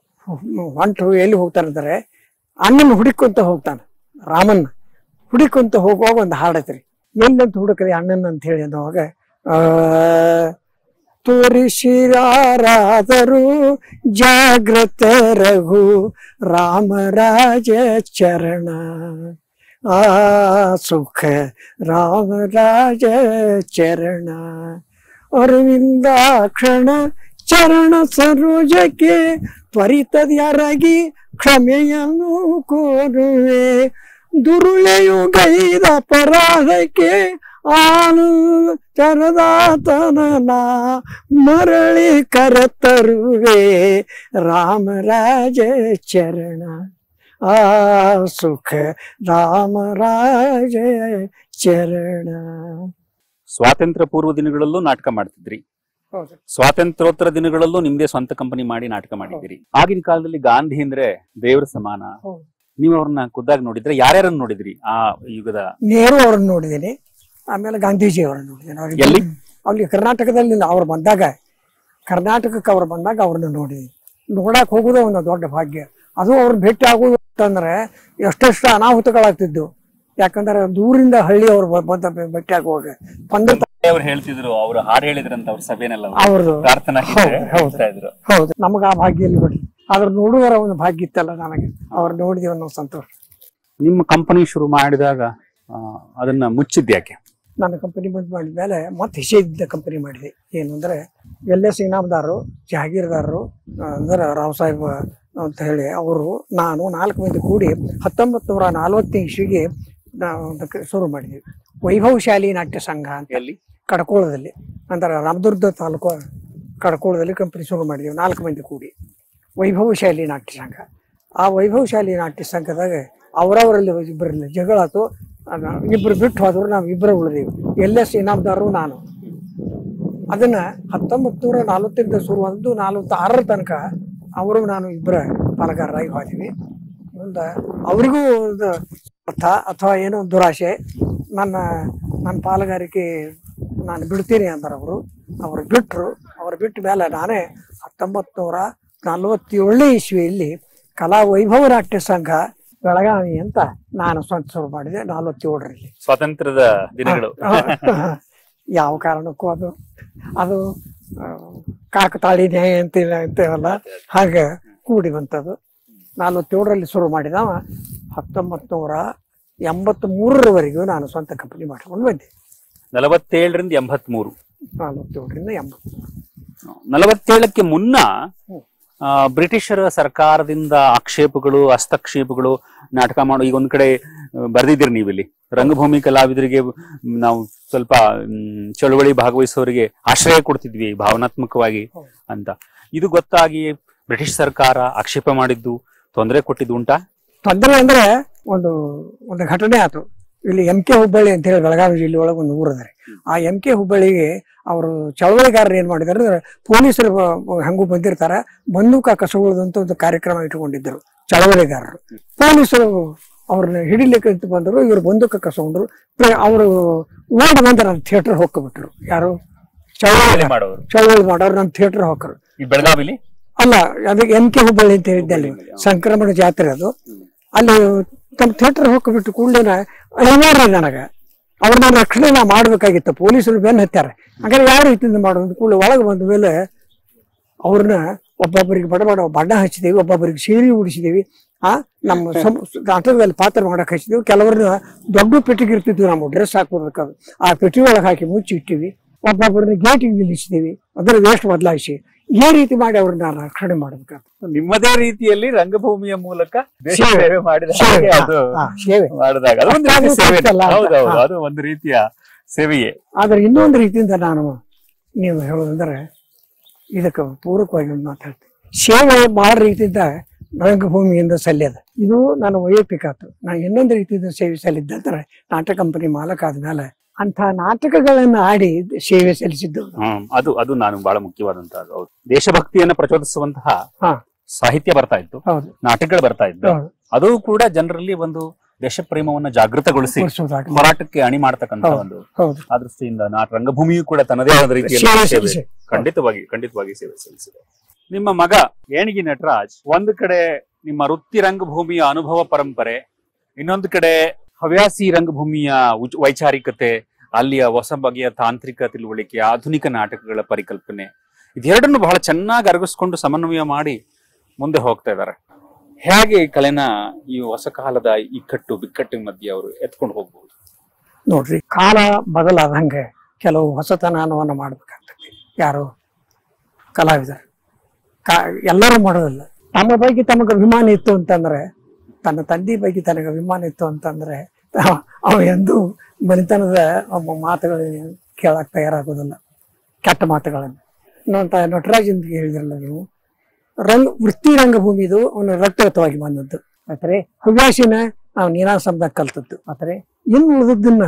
ಹೊಂಟು ಎಲ್ಲಿ ಹೋಗ್ತಾನಂದ್ರೆ ಅಣ್ಣನ ಹುಡುಕೊಂತ ಹೋಗ್ತಾನ. ರಾಮನ್ನ ಹುಡುಕೊಂತ ಹೋಗುವಾಗ ಒಂದು ಹಾಡತ್ರಿ, ಎಲ್ಲಂತ ಹುಡುಕ್ರಿ ಅಣ್ಣನ ಅಂತ ಹೇಳಿ ಅನ್ನುವಾಗ, ಆ ತೋರಿಸಿರಾರಾದರೂ ಜಾಗ್ರತ ರಘು ರಾಮರಾಜ ಚರಣ, ಆ ಸುಖ ರಾಮರಾಜ ಚರಣ, ಅರವಿಂದಾಕ್ಷಣ ಚರಣ ಸರೋಜಕ್ಕೆ ತ್ವರಿತದ್ಯಾರಾಗಿ ಕ್ಷಮೆಯನ್ನು ಕೋರುವೆ, ದುರುಳೆಯುಗೈದ ಅಪರಾಧಕ್ಕೆ ಆನು ಚರದಾತನ ಮರಳಿ ಕರತರುವೆ, ರಾಮರಾಜ ಚರಣ, ಆ ಸುಖ ರಾಮರಾಜ ಚರಣ. ಸ್ವಾತಂತ್ರ್ಯ ಪೂರ್ವ ದಿನಗಳಲ್ಲೂ ನಾಟಕ ಮಾಡ್ತಿದ್ರಿ, ಸ್ವಾತಂತ್ರ್ಯೋತ್ತರ ದಿನಗಳಲ್ಲೂ ನಿಮ್ದೇ ಸ್ವಂತ ಕಂಪನಿ ಮಾಡಿ ನಾಟಕ ಮಾಡಿದ್ದೀರಿ. ಆಗಿನ ಕಾಲದಲ್ಲಿ ಗಾಂಧಿ ಅಂದ್ರೆ ದೇವರ ಸಮಾನ. ನೀವು ಅವ್ರನ್ನ ಖುದ್ದಾಗಿ ನೋಡಿದ್ರೆ ಯಾರ್ಯಾರನ್ನ ನೋಡಿದ್ರಿ ಆ ಯುಗದ? ನೆಹರು ಅವ್ರನ್ನ ನೋಡಿದ್ದೀನಿ, ಆಮೇಲೆ ಗಾಂಧೀಜಿ ಅವ್ರನ್ನ ನೋಡಿದ್ದೀನಿ. ಎಲ್ಲಿ? ಅಲ್ಲಿ ಕರ್ನಾಟಕದಲ್ಲಿ ಅವ್ರು ಬಂದಾಗ, ಕರ್ನಾಟಕಕ್ಕೆ ಅವ್ರು ಬಂದಾಗ ಅವ್ರನ್ನ ನೋಡಿದ್ದೀನಿ. ನೋಡಕ್ ಹೋಗುದ ಒಂದು ದೊಡ್ಡ ಭಾಗ್ಯ. ಅದು ಅವ್ರನ್ನ ಭೇಟಿ ಆಗುದು ಅಂತಂದ್ರೆ ಎಷ್ಟೆಷ್ಟು ಅನಾಹುತಗಳಾಗ್ತಿದ್ದು. ಯಾಕಂದ್ರೆ ದೂರಿಂದ ಹಳ್ಳಿ ಅವ್ರು ಬಂದ ಭೇಟಿ ಆಗುವಾಗ ಪಂದ್ರ ಅವ್ರು ಹೇಳ್ತಿದ್ರು, ಅವ್ರು ಹಾಡು ಹೇಳಿದ್ರಂತ ಅವ್ರ ಸಭೆನೆಲ್ಲ ಅವ್ರದ್ದು ಪ್ರಾರ್ಥನಾ ಇದ್ರು. ಹೌದು, ನಮಗ ಆ ಭಾಗ್ಯ ಇಲ್ಲಿ ಬಿಡಿ, ಆದ್ರ ನೋಡುವರ ಒಂದು ಭಾಗ್ಯ ಇತ್ತಲ್ಲ ನನಗೆ, ಅವ್ರು ನೋಡಿದೀವಿ ಅನ್ನೋ ಸಂತೋಷ. ನಿಮ್ಮ ಕಂಪನಿ ಶುರು ಮಾಡಿದಾಗ ಅದನ್ನ ಮುಚ್ಚಿದ್ಯಾಕೆ? ನನ್ನ ಕಂಪನಿ ಬಂದ್ ಮಾಡಿದ್ಮೇಲೆ ಮತ್ತೆ ಹಿಷೇದ ಕಂಪನಿ ಮಾಡಿದೆ. ಏನು ಅಂದ್ರೆ ಎಲ್ ಎಸ್ ಇನಾಮದಾರರು, ಜಹಾಗೀರ್ದಾರರು ಅಂದ್ರೆ ರಾವ್ ಸಾಹೇಬ್ ಅಂತ ಹೇಳಿ ಅವರು, ನಾನು ನಾಲ್ಕು ಮಂದಿ ಕೂಡಿ ಹತ್ತೊಂಬತ್ ನೂರ ನಲ್ವತ್ತು ಇಸ್ವಿಗೆ ಶುರು ಮಾಡಿದ್ವಿ. ವೈಭವ್ ಶಾಲಿ ನಾಟ್ಯ ಸಂಘ ಅಂತ ಹೇಳಿ ಕಡ್ಕೋಳದಲ್ಲಿ, ಅಂದ್ರೆ ರಾಮದುರ್ಗ ತಾಲೂಕು ಕಡ್ಕೋಳದಲ್ಲಿ ಕಂಪನಿ ಶುರು ಮಾಡಿದ್ವಿ ನಾಲ್ಕು ಮಂದಿ ಕೂಡಿ. ವೈಭವಶಾಲಿ ನಾಟ್ಯ ಸಂಘ. ಆ ವೈಭವಶಾಲಿ ನಾಟ್ಯ ಸಂಘದಾಗ ಅವರವರಲ್ಲಿ ಇಬ್ಬರಲ್ಲಿ ಜಗಳ ಆತು. ಇಬ್ರು ಬಿಟ್ಟು ಹೋದ್ರು, ನಾವು ಇಬ್ಬರು ಉಳಿದೀವಿ. ಎಲ್ ಎಸ್ ಇನಾಮದಾರರು ನಾನು. ಅದನ್ನ ಹತ್ತೊಂಬತ್ತು ನೂರ ನಲವತ್ತರಿಂದ ಶುರುವಾದದ್ದು ನಲವತ್ತಾರರ ತನಕ ಅವರು ನಾನು ಇಬ್ಬರ ಪಾಲುಗಾರರಾಗಿ ಹೋದಿವಿ. ಮುಂದೆ ಅವರಿಗೂ ಒಂದು ಅರ್ಥ ಅಥವಾ ಏನೋ ದುರಾಶೆ, ನನ್ನ ನನ್ನ ಪಾಲುಗಾರಿಕೆ ನಾನು ಬಿಡ್ತೀನಿ ಅಂತಾರೆ ಅವರು. ಅವರು ಬಿಟ್ಟರು. ಅವ್ರು ಬಿಟ್ಟ ಮೇಲೆ ನಾನೇ ಹತ್ತೊಂಬತ್ತು ನೂರ ನಲವತ್ತೇಳನೇ ಇಸ್ವಿಯಲ್ಲಿ ಕಲಾ ವೈಭವ ನಾಟ್ಯ ಸಂಘ ಬೆಳಗಾವಿ ಅಂತ ನಾನು ಸ್ವಂತ ಶುರು ಮಾಡಿದೆ ನಲವತ್ತೇಳರಲ್ಲಿ. ಸ್ವಾತಂತ್ರ್ಯದ ದಿನಗಳು. ಯಾವ ಕಾರಣಕ್ಕೂ ಅದು ಅದು ಕಾಕತಾಳಿ ನ್ಯಾಯ ಅಂತೀವಿ ಅಂತೇವಲ್ಲ, ಹಾಗೆ ಕೂಡಿ ಬಂತದ್ದು. ನಲವತ್ತೇಳರಲ್ಲಿ ಶುರು ಮಾಡಿದವ ಹತ್ತೊಂಬತ್ತು ನೂರ ಎಂಬತ್ತ್ ಮೂರರವರೆಗೂ ನಾನು ಸ್ವಂತ ಕಂಪನಿ ಮಾಡ್ಕೊಂಡು ಬಂದೆ. ನಲವತ್ತೇಳರಿಂದ ಎಂಬತ್ ಮೂರು ನಲವತ್ತೇಳರಿಂದ ಎಂಬತ್ ನಲವತ್ತೇಳಕ್ಕೆ ಮುನ್ನ ಬ್ರಿಟಿಷರ ಸರ್ಕಾರದಿಂದ ಆಕ್ಷೇಪಗಳು, ಹಸ್ತಕ್ಷೇಪಗಳು, ನಾಟಕ ಮಾಡೋ ಈಗ ಒಂದ್ ಕಡೆ ಬರ್ದಿದ್ದೀರಿ ನೀವಿಲ್ಲಿ, ರಂಗಭೂಮಿ ಕಲಾವಿದರಿಗೆ ನಾವು ಸ್ವಲ್ಪ ಚಳುವಳಿ ಭಾಗವಹಿಸೋರಿಗೆ ಆಶ್ರಯ ಕೊಡ್ತಿದ್ವಿ ಭಾವನಾತ್ಮಕವಾಗಿ ಅಂತ. ಇದು ಗೊತ್ತಾಗಿ ಬ್ರಿಟಿಷ್ ಸರ್ಕಾರ ಆಕ್ಷೇಪ ಮಾಡಿದ್ದು, ತೊಂದರೆ ಕೊಟ್ಟಿದ್ದು ಉಂಟಾ? ತೊಂದರೆ ಅಂದ್ರೆ ಒಂದು ಒಂದು ಘಟನೆ ಆಯ್ತು. ಇಲ್ಲಿ ಎಂ ಕೆ ಹುಬ್ಬಳ್ಳಿ ಅಂತ ಹೇಳಿ ಬೆಳಗಾವಿ ಜಿಲ್ಲೆ ಒಳಗೆ ಒಂದು ಊರದಾರೆ. ಆ ಎಂ ಕೆ ಹುಬ್ಬಳ್ಳಿಗೆ ಅವರು ಚಳವಳಿಗಾರರು ಏನ್ ಮಾಡಿದಾರೆ ಅಂದ್ರೆ, ಪೊಲೀಸರು ಹಂಗೂ ಬಂದಿರ್ತಾರ, ಬಂದೂಕ ಕಸಗೊಳ್ಳೋದಂತ ಒಂದು ಕಾರ್ಯಕ್ರಮ ಇಟ್ಕೊಂಡಿದ್ದರು ಚಳವಳಿಗಾರರು. ಪೊಲೀಸರು ಅವ್ರನ್ನ ಹಿಡಿಲಿಕ್ಕೆ ಅಂತ ಬಂದರು. ಇವರು ಬಂದೂಕ ಕಸಗೊಂಡ್ರು. ಅವರು ಓಡ್ ಬಂದ್ರೆ ನನ್ನ ಥಿಯೇಟರ್ ಹೋಗ್ಬಿಟ್ರು. ಯಾರು ಚಳವಳಿ ಮಾಡೋರು ಚಳವಳಿ ಮಾಡೋರು ನನ್ನ ಥಿಯೇಟರ್ ಹೋಗ್ರು. ಬೆಳಗಾವಿಲಿ ಅಲ್ಲ, ಅದಕ್ಕೆ ಎಂ ಕೆ ಹುಬ್ಬಳ್ಳಿ ಅಂತ ಹೇಳಿದ್ದಲ್ಲಿ ಸಂಕ್ರಮಣ ಜಾತ್ರೆ ಅದು. ಅಲ್ಲಿ ತಮ್ಮ ಥಿಯೇಟರ್ ಹೋಗ್ಬಿಟ್ಟು ಕೂಡಲೇನ ಅನಿವಾರ್ಯ ನನಗ ಅವ್ರನ್ನ ರಕ್ಷಣೆ ನಾ ಮಾಡ್ಬೇಕಾಗಿತ್ತು. ಪೊಲೀಸರು ಬೆನ್ನ ಹತ್ಯಾರ. ಹಾಗಾದ್ರೆ ಯಾವ ರೀತಿಯಿಂದ ಮಾಡೋದು? ಕೂಡಲೇ ಒಳಗೆ ಬಂದ ಮೇಲೆ ಅವ್ರನ್ನ ಒಬ್ಬೊಬ್ಬರಿಗೆ ಬಡ ಬಡ ಬಣ್ಣ ಹಚ್ಚಿದೇವಿ, ಒಬ್ಬೊಬ್ಬರಿಗೆ ಸೀರೆ ಉಡಿಸಿದೇವಿ. ಆ ನಮ್ಮ ನಾಟಕದಲ್ಲಿ ಪಾತ್ರ ಮಾಡಕ್ ಹಚ್ಚಿದೀವಿ. ಕೆಲವ್ರನ್ನ ದೊಡ್ಡ ಪೆಟ್ಟಿಗೆ ಇರ್ತಿದ್ವಿ, ನಮ್ಮ ಡ್ರೆಸ್ ಹಾಕೋಬೇಕಾದ್ರು ಆ ಪೆಟ್ಟಿ ಒಳಗೆ ಹಾಕಿ ಮುಚ್ಚಿ ಇಟ್ಟಿವಿ. ಒಬ್ಬೊಬ್ಬರನ್ನ ಗೇಟಿಗೆ ನಿಲ್ಲಿಸಿದೀವಿ, ಅದರ ವೇಸ್ಟ್ ಬದಲಾಯಿಸಿ ಈ ರೀತಿ ಮಾಡಿ ಅವ್ರನ್ನ ರಕ್ಷಣೆ ಮಾಡ್ಬೇಕಾಗ್ತದೆ. ನಿಮ್ಮದೇ ರೀತಿಯಲ್ಲಿ ರಂಗಭೂಮಿಯ ಮೂಲಕ ದೇಶ ಸೇವೆ ಮಾಡಿದ ಹಾಗೆ ಅದು ಸೇವೆ ಮಾಡಿದಾಗ ಅದು ಒಂದು ರೀತಿಯ ಸೇವೆ. ಹೌದೌದು, ಅದು ಒಂದು ರೀತಿಯ ಸೇವೆಯೇ. ಆದ್ರೆ ಇನ್ನೊಂದು ರೀತಿಯಿಂದ ನಾನು ನೀವು ಹೇಳೋದಂದ್ರೆ ಇದಕ್ಕೆ ಪೂರಕವಾಗಿ ಒಂದು ಮಾತಾಡ್ತೀನಿ. ಸೇವೆ ಬಹಳ ರೀತಿಯಿಂದ ರಂಗಭೂಮಿಯಿಂದ ಸಲ್ಯದ. ಇದು ನಾನು ವೈಯಕ್ತಿಕ ಆಯ್ತು. ನಾನು ಇನ್ನೊಂದು ರೀತಿಯಿಂದ ಸೇವೆ ಸಲ್ಲಿದ್ದಂದ್ರೆ ನಾಟಕ ಕಂಪನಿ ಮಾಲಕ ಆದ್ಮೇಲೆ ಅಂತ ನಾಟಕಗಳನ್ನ ಆಡಿ ಸೇವೆ ಸಲ್ಲಿಸಿದ್ದು. ಹ್ಮ್ ಅದು ಅದು ನಾನು ಬಹಳ ಮುಖ್ಯವಾದಂತಹ ದೇಶಭಕ್ತಿಯನ್ನ ಪ್ರಚೋದಿಸುವಂತಹ ಸಾಹಿತ್ಯ ಬರ್ತಾ ಇತ್ತು, ನಾಟಕಗಳು ಬರ್ತಾ ಇತ್ತು. ಅದು ಕೂಡ ಜನರಲ್ಲಿ ಒಂದು ದೇಶ ಪ್ರೇಮವನ್ನ ಜಾಗೃತಗೊಳಿಸಿ ಹೋರಾಟಕ್ಕೆ ಅಣಿ ಮಾಡ್ತಕ್ಕಂಥ ಒಂದು ಆ ದೃಷ್ಟಿಯಿಂದ ನಾಟ ರಂಗಭೂಮಿಯು ಕೂಡ ತನ್ನದೇ ಆದ ರೀತಿಯಲ್ಲಿ ಸೇವೆ ಖಂಡಿತವಾಗಿ ಖಂಡಿತವಾಗಿ ಸೇವೆ ಸಲ್ಲಿಸಿದೆ. ನಿಮ್ಮ ಮಗ ಏಣಿಗಿ ನಟರಾಜ್ ಒಂದು ಕಡೆ ನಿಮ್ಮ ವೃತ್ತಿ ರಂಗಭೂಮಿಯ ಅನುಭವ ಪರಂಪರೆ, ಇನ್ನೊಂದು ಕಡೆ ಹವ್ಯಾಸಿ ರಂಗಭೂಮಿಯ ವೈಚಾರಿಕತೆ, ಅಲ್ಲಿಯ ಹೊಸ ಬಗೆಯ ತಾಂತ್ರಿಕ ತಿಳುವಳಿಕೆ, ಆಧುನಿಕ ನಾಟಕಗಳ ಪರಿಕಲ್ಪನೆ, ಇದೆರಡನ್ನು ಬಹಳ ಚೆನ್ನಾಗಿ ಅರಗಿಸ್ಕೊಂಡು ಸಮನ್ವಯ ಮಾಡಿ ಮುಂದೆ ಹೋಗ್ತಾ ಇದ್ದಾರೆ. ಹೇಗೆ ಈ ಕಲೆನ ಈ ಹೊಸ ಕಾಲದ ಇಕ್ಕಟ್ಟು ಬಿಕ್ಕಟ್ಟಿನ ಮಧ್ಯೆ ಅವರು ಎತ್ಕೊಂಡು ಹೋಗ್ಬಹುದು? ನೋಡ್ರಿ, ಕಾಲ ಬದಲಾದಂಗೆ ಕೆಲವು ಹೊಸತನವನ್ನು ಮಾಡ್ಬೇಕಾಗ್ತದೆ. ಯಾರು ಕಲಾವಿದರು ಕಾ ಎಲ್ಲರೂ ಮಾಡೋದಿಲ್ಲ. ತಮ್ಮ ಬಗ್ಗೆ ತಮಗೆ ಅಭಿಮಾನ ಇತ್ತು ಅಂತಂದ್ರೆ, ತನ್ನ ತಂದೆ ಬಗ್ಗೆ ತನಗೆ ಅಭಿಮಾನ ಇತ್ತು ಅಂತಂದ್ರೆ ಅವ ಎಂದು ಮನೆತನದ ಮಾತುಗಳನ್ನ ಕೇಳಕ್ ತಯಾರಾಗೋದಿಲ್ಲ, ಕೆಟ್ಟ ಮಾತುಗಳನ್ನು. ಇನ್ನೊಂತ ನಟರಾಜ್ ಅಂತ ಹೇಳಿದ್ರಲ್ಲ ನೀವು, ರಂಗ ವೃತ್ತಿ ರಂಗಭೂಮಿದು ಅವನು ರಕ್ತಗತವಾಗಿ ಬಂದದ್ದು. ಆದ್ರೆ ಹವ್ಯಾಸಿನ ನಾವು ನೀನಾಸಂದಾಗ ಕಲ್ತದ್ದು. ಆದ್ರೆ ಇನ್ನು ಉಳಿದದ್ದನ್ನ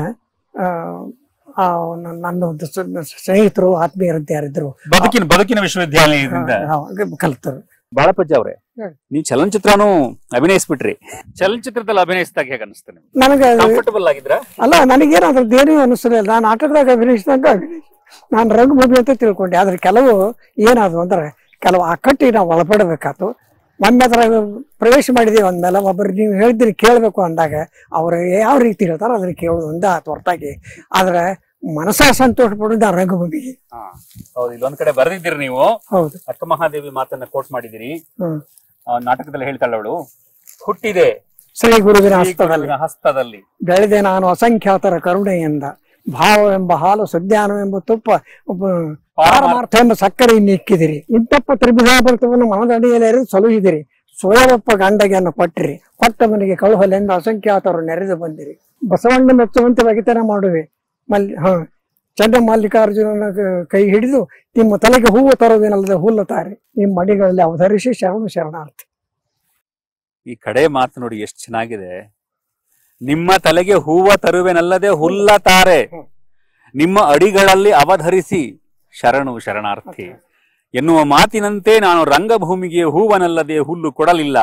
ಆ ನನ್ನ ಒಂದು ಸ್ನೇಹಿತರು ಆತ್ಮೀಯರಂತ ಯಾರಿದ್ರು ಬದುಕಿನ ಬದುಕಿನ ವಿಶ್ವವಿದ್ಯಾಲಯದಿಂದ ಕಲ್ತರು. ಬಾಳಪ್ಪಜ್ಜ ಅವ್ರೆ, ನೀವು ಚಲನಚಿತ್ರನೂ ಅಭಿನಯಿಸ್ಬಿಟ್ರಿ. ಚಲನಚಿತ್ರದಲ್ಲಿ ಅಭಿನಯಿಸಿದಾಗ ಹೇಗೆ ಅನಿಸ್ತ? ನನಗೆ ಕಂಫರ್ಟಬಲ್ ಆಗಿದ್ರ? ಅಲ್ಲ, ನನಗೇನಾದ್ರದ್ದು ಏನೂ ಅನಿಸಲಿಲ್ಲ. ನಾನು ನಾಟಕದಾಗ ಅಭಿನಯಿಸಿದಂಗ ಅಭಿನಯಿಸಿ ನಾನು ರಂಗಭೂಮಿ ಅಂತ ತಿಳ್ಕೊಂಡೆ. ಆದ್ರೆ ಕೆಲವು ಏನಾದ್ರು ಅಂದ್ರೆ ಕೆಲವು ಅಕ್ಕಟ್ಟಿ ನಾವು ಒಳಪಡಬೇಕಾಯ್ತು. ಮೊನ್ನೆ ಅದ್ರಾಗ ಪ್ರವೇಶ ಮಾಡಿದೀವಿ ಅಂದ್ಮೇಲೆ ಒಬ್ಬರು ನೀವು ಹೇಳಿದ್ರಿ ಕೇಳಬೇಕು ಅಂದಾಗ ಅವ್ರು ಯಾವ ರೀತಿ ಹೇಳ್ತಾರೋ ಅದನ್ನ ಕೇಳೋದು ಒಂದೇ ಆತು ಹೊರತಾಗಿ. ಆದ್ರೆ ಮನಸ್ಸಾಗ ಸಂತೋಷ ಪಡೋದು ನಾವು ರಂಗಭೂಮಿಗೆ. ಹೌದು, ಇಲ್ಲೊಂದ್ ಕಡೆ ಬರೆದಿದ್ದೀರಿ ನೀವು. ಹೌದು, ಅಕ್ಕ ಮಹಾದೇವಿ ಮಾತನ್ನ ಕೋಟ್ ಮಾಡಿದಿರಿ. ನಾಟಕದಲ್ಲಿ ಹೇಳ್ತಾಳೆ ಅವಳು, ಹುಟ್ಟಿದೆ ಶ್ರೀ ಗುರುವಿನ ಹಸ್ತದಲ್ಲಿ ಹಸ್ತದಲ್ಲಿ ಬೆಳೆದೆ ನಾನು ಅಸಂಖ್ಯಾತರ ಕರುಣೆಯಿಂದ, ಭಾವವೆಂಬ ಹಾಲು ಸದ್ಯಾನವೆಂಬ ತುಪ್ಪ ಪಾರಮಾರ್ಥ ಎಂಬ ಸಕ್ಕರೆ ನಿಕ್ಕಿದಿರಿ, ಇಂತಪ್ಪ ತ್ರಿಭಿಧಾಭರ್ತವನ್ನು ಮನದಡಿಯಲ್ಲಿ ಸಲುಹಿದಿರಿ, ಸೋಯವಪ್ಪ ಗಂಡಗೆಯನ್ನು ಕೊಟ್ಟಿರಿ, ಕೊಟ್ಟ ಮನೆಗೆ ಕಳುಹಲೆಂದು ಅಸಂಖ್ಯಾತರು ನೆರೆದು ಬಂದಿರಿ, ಬಸವಣ್ಣ ಮೆಚ್ಚುವಂತೆ ಬಗೆತನ ಮಾಡುವೆ ಮಲ್ಲಿ ಹ ಚಂಡಮಾಲ್ಲಿಕಾರ್ಜುನನ ಕೈ ಹಿಡಿದು ನಿಮ್ಮ ತಲೆಗೆ ಹೂವು ತರೋದೇನಲ್ಲದೆ ಹುಲ್ಲು ತಾರೆ ನಿಮ್ಮ ಮಡಿಗಳಲ್ಲಿ ಅವಧರಿಸಿ ಶರಣು ಶರಣಾರ್ಥಿ. ಈ ಕಡೆ ಮಾತು ನೋಡಿ ಎಷ್ಟು ಚೆನ್ನಾಗಿದೆ. ನಿಮ್ಮ ತಲೆಗೆ ಹೂವ ತರುವೆನಲ್ಲದೆ ಹುಲ್ಲ ತಾರೆ, ನಿಮ್ಮ ಅಡಿಗಳಲ್ಲಿ ಅವಧರಿಸಿ ಶರಣು ಶರಣಾರ್ಥಿ ಎನ್ನುವ ಮಾತಿನಂತೆ ನಾನು ರಂಗಭೂಮಿಗೆ ಹೂವನಲ್ಲದೆ ಹುಲ್ಲು ಕೊಡಲಿಲ್ಲ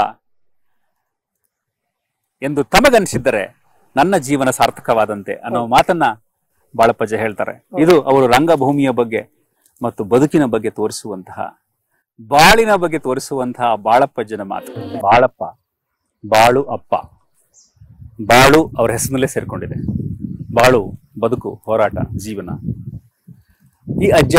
ಎಂದು ತಮಗನಿಸಿದ್ದರೆ ನನ್ನ ಜೀವನ ಸಾರ್ಥಕವಾದಂತೆ ಅನ್ನೋ ಮಾತನ್ನ ಬಾಳಪ್ಪಜ್ಜ ಹೇಳ್ತಾರೆ. ಇದು ಅವರು ರಂಗಭೂಮಿಯ ಬಗ್ಗೆ ಮತ್ತು ಬದುಕಿನ ಬಗ್ಗೆ ತೋರಿಸುವಂತಹ, ಬಾಳಿನ ಬಗ್ಗೆ ತೋರಿಸುವಂತಹ ಬಾಳಪ್ಪಜ್ಜನ ಮಾತು. ಬಾಳಪ್ಪ, ಬಾಳು ಅಪ್ಪ, ಬಾಳು ಅವರ ಹೆಸರಿನಲ್ಲೇ ಸೇರ್ಕೊಂಡಿದೆ. ಬಾಳು ಬದುಕು, ಹೋರಾಟ, ಜೀವನ. ಈ ಅಜ್ಜ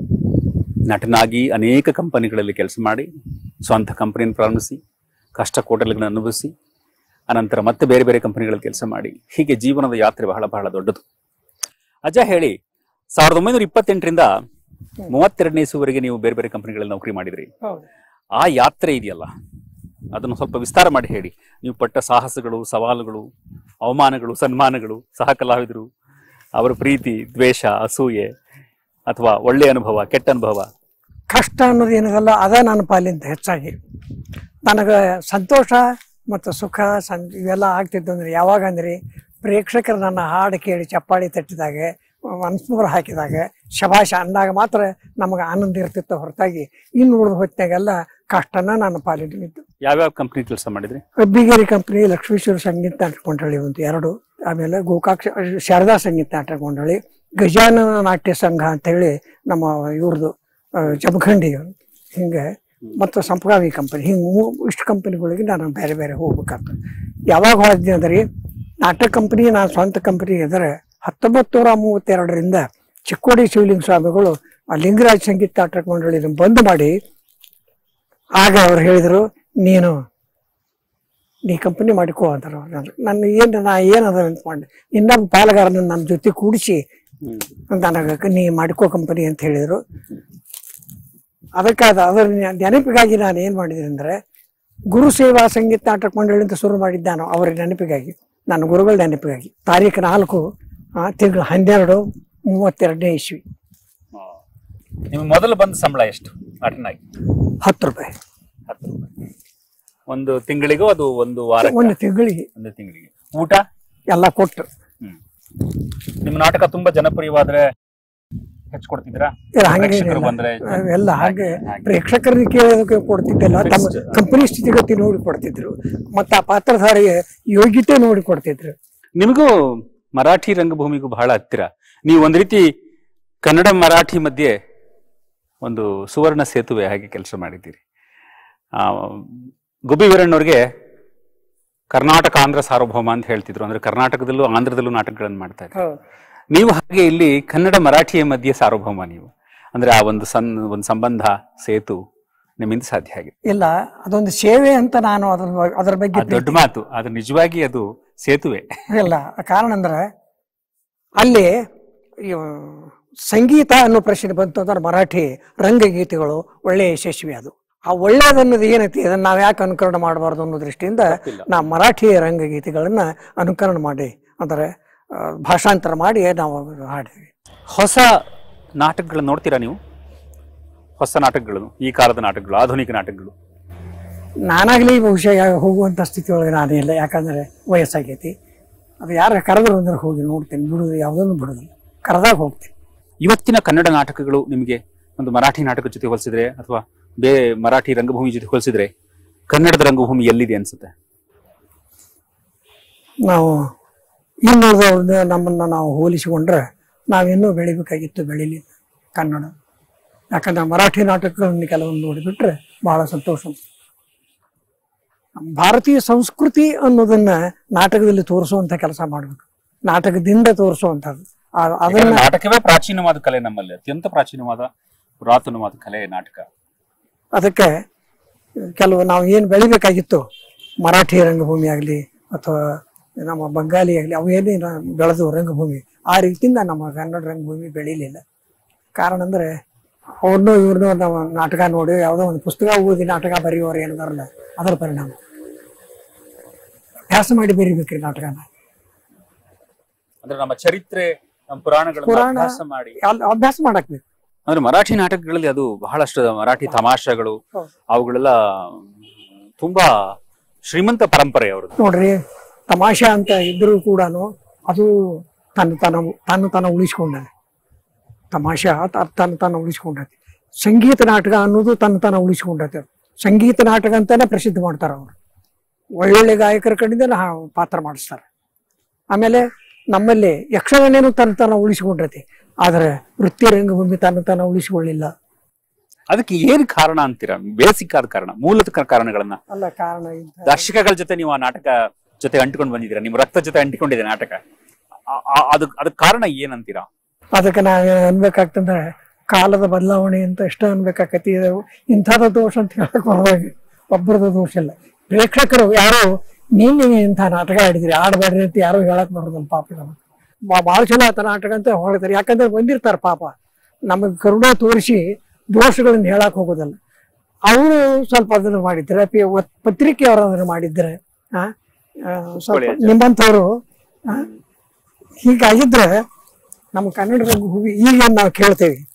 ನಟನಾಗಿ ಅನೇಕ ಕಂಪನಿಗಳಲ್ಲಿ ಕೆಲಸ ಮಾಡಿ ಸ್ವಂತ ಕಂಪನಿಯನ್ನು ಪ್ರಾರಂಭಿಸಿ ಕಷ್ಟ ಕೋಟಲೆಗಳನ್ನು ಅನುಭವಿಸಿ ಅನಂತರ ಮತ್ತೆ ಬೇರೆ ಬೇರೆ ಕಂಪನಿಗಳಲ್ಲಿ ಕೆಲಸ ಮಾಡಿ ಹೀಗೆ ಜೀವನದ ಯಾತ್ರೆ ಬಹಳ ಬಹಳ ದೊಡ್ಡದು. ಅಜ್ಜ ಹೇಳಿ, ಸಾವಿರದ ಒಂಬೈನೂರ ಇಪ್ಪತ್ತೆಂಟರಿಂದ ಮೂವತ್ತೆರಡನೇ ಇಸುವರೆಗೆ ನೀವು ಬೇರೆ ಬೇರೆ ಕಂಪನಿಗಳಲ್ಲಿ ನೌಕರಿ ಮಾಡಿದ್ರಿ. ಆ ಯಾತ್ರೆ ಇದೆಯಲ್ಲ, ಅದನ್ನು ಸ್ವಲ್ಪ ವಿಸ್ತಾರ ಮಾಡಿ ಹೇಳಿ. ನೀವು ಪಟ್ಟ ಸಾಹಸಗಳು, ಸವಾಲುಗಳು, ಅವಮಾನಗಳು, ಸನ್ಮಾನಗಳು, ಸಹ ಕಲಾವಿದರು, ಅವರ ಪ್ರೀತಿ, ದ್ವೇಷ, ಅಸೂಯೆ ಅಥವಾ ಒಳ್ಳೆ ಅನುಭವ, ಕೆಟ್ಟ ಅನುಭವ. ಕಷ್ಟ ಅನ್ನೋದು ಏನದಲ್ಲ ಅದ ನನ್ನ ಪಾಲಿಂದ ಹೆಚ್ಚಾಗಿ. ನನಗೆ ಸಂತೋಷ ಮತ್ತು ಸುಖ ಸಂ ಇವೆಲ್ಲ ಆಗ್ತಿದ್ದು ಅಂದ್ರೆ ಯಾವಾಗ ಅಂದ್ರೆ ಪ್ರೇಕ್ಷಕರು ನನ್ನ ಹಾಡು ಕೇಳಿ ಚಪ್ಪಾಳಿ ತಟ್ಟಿದಾಗ, ಮನಸ್ನೂರು ಹಾಕಿದಾಗ, ಶಭಾಷ ಅಂದಾಗ ಮಾತ್ರ ನಮಗೆ ಆನಂದ ಇರ್ತಿತ್ತು ಹೊರತಾಗಿ ಇನ್ನು ಉಳಿದ ಹೊತ್ತಿನಾಗೆಲ್ಲ ಕಷ್ಟನ ನನ್ನ ಪಾಲಿದ್ದು. ಯಾವ್ಯಾವ ಕಂಪ್ನಿ ಕೆಲಸ ಮಾಡಿದ್ರಿ? ಕಬ್ಬಿಗೇರಿ ಕಂಪ್ನಿ, ಲಕ್ಷ್ಮೀಶ್ವರ ಸಂಗೀತ ನಾಟಕ ಮಂಡಳಿ ಒಂದು ಎರಡು, ಆಮೇಲೆ ಗೋಕಾಕ್ ಶಾರದಾ ಸಂಗೀತ ನಾಟಕ ಮಂಡಳಿ, ಗಜಾನನ ನಾಟ್ಯ ಸಂಘ ಅಂತ ಹೇಳಿ ನಮ್ಮ ಇವ್ರದ್ದು ಜಮಖಂಡಿ, ಹಿಂಗೆ ಮತ್ತು ಸಂಪ್ಗಾವಿ ಕಂಪನಿ, ಹಿಂಗೆ ಮೂ ಇಷ್ಟು ಕಂಪನಿಗಳಿಗೆ ನಾನು ಬೇರೆ ಬೇರೆ ಹೋಗ್ಬೇಕಾಗ್ತದೆ. ಯಾವಾಗ ಹೋದ್ನಿ ಅಂದ್ರೆ ನಾಟಕ ಕಂಪನಿ ನಾನು ಸ್ವಂತ ಕಂಪನಿ ಇದ್ರೆ ಹತ್ತೊಂಬತ್ತು ನೂರ ಮೂವತ್ತೆರಡರಿಂದ ಚಿಕ್ಕೋಡಿ ಶಿವಲಿಂಗ ಸ್ವಾಮಿಗಳು ಆ ಲಿಂಗರಾಜ್ ಸಂಗೀತ ನಾಟಕ ಮಂಡಳಿನ ಬಂದ್ ಮಾಡಿ ಆಗ ಅವ್ರು ಹೇಳಿದ್ರು, ನೀನು ನೀ ಕಂಪನಿ ಮಾಡಿಕೋ ಅಂತಾರೆ. ನನ್ನ ಏನು ನಾ ಏನದ ಅಂತ ಮಾಡಿ ಇನ್ನೊಬ್ಬ ಪಾಲುಗಾರನ ನನ್ನ ಜೊತೆ ಕೂಡಿಸಿ ನನಗೆ ನೀ ಮಾಡಿಕೋ ಕಂಪನಿ ಅಂತ ಹೇಳಿದರು. ಅದಕ್ಕಾದ ಅದರ ನೆನಪಿಗಾಗಿ ನಾನು ಏನು ಮಾಡಿದೆ ಅಂದರೆ ಗುರು ಸೇವಾ ಸಂಗೀತ ನಾಟಕ ಮಂಡಳಿಯಿಂದ ಶುರು ಮಾಡಿದ್ದಾನು ಅವರ ನೆನಪಿಗಾಗಿ, ನನ್ನ ಗುರುಗಳ ನೆನಪಿಗಾಗಿ. ತಾರೀಕು ನಾಲ್ಕು ತಿಂಗಳು ಹನ್ನೆರಡು ಮೂವತ್ತೆರಡನೇ ಇಸ್ವಿ. ನಿಮ್ಗೆ ಮೊದಲು ಬಂದ ಸಂಬಳ ಎಷ್ಟು ನಟನಾಗಿ? ಹತ್ತು ರೂಪಾಯಿ. ಹತ್ತು ರೂಪಾಯಿ ಒಂದು ತಿಂಗಳಿಗೂ? ಅದು ಒಂದು ವಾರ? ಒಂದು ತಿಂಗಳಿಗೆ. ಒಂದು ತಿಂಗಳಿಗೆ ಊಟ ಎಲ್ಲ ಕೊಟ್ಟು. ಹ್ಮ್. ನಿಮ್ಮ ನಾಟಕ ತುಂಬಾ ಜನಪ್ರಿಯವಾದ್ರೆ ಹೆಚ್ಚು ಕೊಡ್ತಿದ್ರಾ? ಬಂದ್ರೆ ಎಲ್ಲ ಹಾಗೆ ಪ್ರೇಕ್ಷಕರಿಗೆ ಕೇಳೋದಕ್ಕೆ ಕೊಡ್ತಿದ್ದಲ್ಲ, ತಮ್ಮ ಕಂಪನಿ ಸ್ಥಿತಿಗತಿ ನೋಡಿ ಕೊಡ್ತಿದ್ರು, ಮತ್ತೆ ಆ ಪಾತ್ರಧಾರಿಯ ಯೋಗ್ಯತೆ ನೋಡಿ ಕೊಡ್ತಿದ್ರು. ನಿಮಗೂ ಮರಾಠಿ ರಂಗಭೂಮಿಗೂ ಬಹಳ ಹತ್ತಿರ. ನೀವು ಒಂದ್ ರೀತಿ ಕನ್ನಡ ಮರಾಠಿ ಮಧ್ಯೆ ಒಂದು ಸುವರ್ಣ ಸೇತುವೆ ಹಾಗೆ ಕೆಲಸ ಮಾಡಿದ್ದೀರಿ. ಆ ಗುಬ್ಬಿ ವೀರಣ್ಣವ್ರಿಗೆ ಕರ್ನಾಟಕ ಆಂಧ್ರ ಸಾರ್ವಭೌಮ ಅಂತ ಹೇಳ್ತಿದ್ರು. ಅಂದ್ರೆ ಕರ್ನಾಟಕದಲ್ಲೂ ಆಂಧ್ರದಲ್ಲೂ ನಾಟಕಗಳನ್ನು ಮಾಡ್ತಾ ಇದ್ರು. ನೀವು ಹಾಗೆ ಇಲ್ಲಿ ಕನ್ನಡ ಮರಾಠಿಯ ಮಧ್ಯೆ ಸಾರ್ವಭೌಮ ನೀವು. ಅಂದ್ರೆ ಆ ಒಂದು ಸನ್ ಒಂದು ಸಂಬಂಧ ಸೇತು ನಿಮ್ಮಿಂದ ಸಾಧ್ಯ ಆಗಿದೆ. ಇಲ್ಲ, ಅದೊಂದು ಸೇವೆ ಅಂತ ನಾನು ಅದ್ರ ಅದ್ರ ಬಗ್ಗೆ ದೊಡ್ಡ ಮಾತು. ಅದು ನಿಜವಾಗಿ ಅದು ಸೇತುವೆ. ಇಲ್ಲ, ಕಾರಣ ಅಂದ್ರೆ ಅಲ್ಲಿ ಸಂಗೀತ ಅನ್ನೋ ಪ್ರಶ್ನೆ ಬಂತು ಅಂದ್ರೆ ಮರಾಠಿ ರಂಗಗೀತೆಗಳು ಒಳ್ಳೆ ಯಶಸ್ವಿ. ಅದು ಆ ಒಳ್ಳೇದನ್ನೋದು ಏನೈತಿ ಅದನ್ನ ನಾವ್ ಯಾಕೆ ಅನುಕರಣ ಮಾಡಬಾರ್ದು ಅನ್ನೋ ದೃಷ್ಟಿಯಿಂದ ನಾ ಮರಾಠಿ ರಂಗಗೀತೆಗಳನ್ನ ಅನುಕರಣ ಮಾಡಿ ಅಂದ್ರೆ ಭಾಷಾಂತರ ಮಾಡಿ ನಾವು ಹಾಡಿದ್ವಿ. ಹೊಸ ನಾಟಕಗಳು ನೋಡ್ತೀರಾ ನೀವು? ಹೊಸ ನಾಟಕಗಳು, ಈ ಕಾಲದ ನಾಟಕಗಳು, ಆಧುನಿಕ ನಾಟಕಗಳು? ನಾನಾಗ್ಲಿ ಬಹುಶಃ ಹೋಗುವಂತ ಸ್ಥಿತಿ ಒಳಗೆ ನಾನೇ ಇಲ್ಲ. ಯಾಕಂದ್ರೆ ವಯಸ್ಸಾಗೈತಿ. ಅದು ಯಾರ ಕರೆದ್ರು ಅಂದ್ರೆ ಹೋಗಿ ನೋಡ್ತೇನೆ, ಬಿಡುದು ಯಾವುದನ್ನು ಬಿಡುದಿಲ್ಲ, ಕರೆದಾಗ ಹೋಗ್ತೇನೆ. ಇವತ್ತಿನ ಕನ್ನಡ ನಾಟಕಗಳು ನಿಮಗೆ ಒಂದು ಮರಾಠಿ ನಾಟಕದ ಜೊತೆ ಹೋಲಿಸಿದ್ರೆ ಅಥವಾ ಬೇರೆ ಮರಾಠಿ ರಂಗಭೂಮಿ ಜೊತೆ ಹೋಲಿಸಿದ್ರೆ ಕನ್ನಡದ ರಂಗಭೂಮಿ ಎಲ್ಲಿದೆ ಅನ್ಸುತ್ತೆ? ನಾವು ಇನ್ನುಳಿದ ನಮ್ಮನ್ನ ನಾವು ಹೋಲಿಸಿಕೊಂಡ್ರೆ ನಾವಿನ್ನೂ ಬೆಳಿಬೇಕಾಗಿತ್ತು, ಬೆಳಿಲಿಲ್ಲ ಕನ್ನಡ. ಯಾಕಂದ್ರೆ ಮರಾಠಿ ನಾಟಕಗಳನ್ನು ಕೆಲವೊಂದು ನೋಡಿಬಿಟ್ರೆ ಬಹಳ ಸಂತೋಷ. ಭಾರತೀಯ ಸಂಸ್ಕೃತಿ ಅನ್ನೋದನ್ನ ನಾಟಕದಲ್ಲಿ ತೋರಿಸುವಂತ ಕೆಲಸ ಮಾಡ್ಬೇಕು, ನಾಟಕದಿಂದ ತೋರಿಸುವಂತದ್ದು. ಅದನ್ನ ನಾಟಕವೇ ಪ್ರಾಚೀನವಾದ ಕಲೆ, ನಮ್ಮಲ್ಲಿ ಅತ್ಯಂತ ಪ್ರಾಚೀನವಾದ ಪುರಾತನವಾದ ಕಲೆ ನಾಟಕ. ಅದಕ್ಕೆ ಕೆಲವು ನಾವು ಏನು ಬೆಳಿಬೇಕಾಗಿತ್ತು, ಮರಾಠಿ ರಂಗಭೂಮಿ ಆಗಲಿ ಅಥವಾ ನಮ್ಮ ಬಂಗಾಲಿ ಆಗಲಿ, ಅವು ಏನೇ ಬೆಳೆದು ರಂಗಭೂಮಿ ಆ ರೀತಿಯಿಂದ ನಮ್ಮ ಕನ್ನಡ ರಂಗಭೂಮಿ ಬೆಳೀಲಿಲ್ಲ. ಕಾರಣ ಅಂದ್ರೆ ಅವ್ರನ್ನೂ ಇವ್ರನ್ನೂ ನಾವು ನಾಟಕ ನೋಡಿ ಯಾವುದೋ ಒಂದು ಪುಸ್ತಕ ಓದಿ ನಾಟಕ ಬರೆಯೋರು ಏನಾರಲ್ಲ, ಅದರ ಪರಿಣಾಮ. ಅಭ್ಯಾಸ ಮಾಡಿ ಬರೀಬೇಕ್ರಿ ನಾಟಕನ. ಅಂದ್ರೆ ನಮ್ಮ ಚರಿತ್ರೆ ನಮ್ಮ ಪುರಾಣಗಳನ್ನ ಪುರಾಣ ಅಭ್ಯಾಸ ಮಾಡಿ ಅಲ್- ಅಭ್ಯಾಸ ಮಾಡಕ್ ಬೇಕು. ಅಂದ್ರೆ ಮರಾಠಿ ನಾಟಕಗಳಲ್ಲಿ ಅದು ಬಹಳಷ್ಟು ಮರಾಠಿ ತಮಾಷೆಗಳು ಹೌದು. ಅವುಗಳೆಲ್ಲ ತುಂಬಾ ಶ್ರೀಮಂತ ಪರಂಪರೆ ಅವ್ರದ್ದು. ನೋಡ್ರಿ, ತಮಾಷೆ ಅಂತ ಇದ್ರೂ ಕೂಡ ಅದು ತನ್ನ ತನ ತನ್ನ ತನ ಉಳಿಸ್ಕೊಂಡದೆ. ತಮಾಷೆ ತ- ತನ್ನ ತನ ಉಳಿಸ್ಕೊಂಡೈತಿ. ಸಂಗೀತ ನಾಟಕ ಅನ್ನೋದು ತನ್ನ ತನ ಉಳಿಸ್ಕೊಂಡೈತೆ. ಸಂಗೀತ ನಾಟಕ ಅಂತಾನೆ ಪ್ರಸಿದ್ಧ ಮಾಡ್ತಾರೆ ಅವರು. ಒಳ್ಳೊಳ್ಳೆ ಗಾಯಕರ ಕಡೆಯಿಂದ ನಾ ಪಾತ್ರ ಮಾಡಿಸ್ತಾರೆ. ಆಮೇಲೆ ನಮ್ಮಲ್ಲಿ ಯಕ್ಷಗಾನೇನು ತನ್ನ ತನ ಉಳಿಸ್ಕೊಂಡೈತಿ. ಆದ್ರೆ ವೃತ್ತಿ ರಂಗಭೂಮಿ ತನ್ನ ತನ ಉಳಿಸಿಕೊಳ್ಳಿಲ್ಲ. ಅದಕ್ಕೆ ಏನ್ ಕಾರಣ ಅಂತೀರಾ? ಬೇಸಿಕ್ ಆದ ಕಾರಣ, ಮೂಲದ ಕಾರಣಗಳನ್ನ ಅಲ್ಲ, ಕಾರಣ ಇಂಥ ದರ್ಶಕಗಳ ಜೊತೆ ನೀವು ಆ ನಾಟಕ ಜೊತೆ ಅಂಟಿಕೊಂಡು ಬಂದಿದ್ದೀರಾ, ನಿಮ್ ರಕ್ತ ಜೊತೆ ಅಂಟಿಕೊಂಡಿದೆ ನಾಟಕ. ಆ- ಆ- ಅದಕ್ ಅದಕ್ ಕಾರಣ ಏನಂತೀರಾ? ಅದಕ್ಕೆ ನಾವು ಅನ್ಬೇಕಾಗ್ತಂದ್ರೆ ಕಾಲದ ಬದಲಾವಣೆ ಅಂತ ಇಷ್ಟ ಅನ್ಬೇಕಾಕತಿ. ಇಂಥದ ದೋಷ ಅಂತ ಹೇಳಕ್ ಬರುವಾಗ ಒಬ್ಬರದ ದೋಷ ಇಲ್ಲ. ಪ್ರೇಕ್ಷಕರು ಯಾರು ನೀನು ಇಂಥ ನಾಟಕ ಆಡಿದ್ರಿ, ಆಡಬೇಡ್ರಿ ಅಂತ ಯಾರು ಹೇಳಕ್ ಬರೋದಲ್ಲ. ಪಾಪ ಭಾಳ ಚಲೋ ಆತ ನಾಟಕ ಅಂತ ಹೊಳ್ತಾರೆ. ಯಾಕಂದ್ರೆ ಬಂದಿರ್ತಾರ ಪಾಪ, ನಮಗೆ ಕರುಣ ತೋರಿಸಿ ದೋಷಗಳನ್ನ ಹೇಳಕ್ ಹೋಗೋದಲ್ಲ. ಅವರು ಸ್ವಲ್ಪ ಅದನ್ನ ಮಾಡಿದ್ರೆ, ಪತ್ರಿಕೆ ಅವರು ಅದನ್ನ ಮಾಡಿದ್ರೆ ಆ ಸ್ವಲ್ಪ ನಿಮ್ಮಂಥವ್ರು ಹೀಗಾಗಿದ್ರೆ ನಮ್ಮ ಕನ್ನಡ ರಂಗಭೂಮಿ ಈಗ ನಾವು ಕೇಳ್ತೇವೆ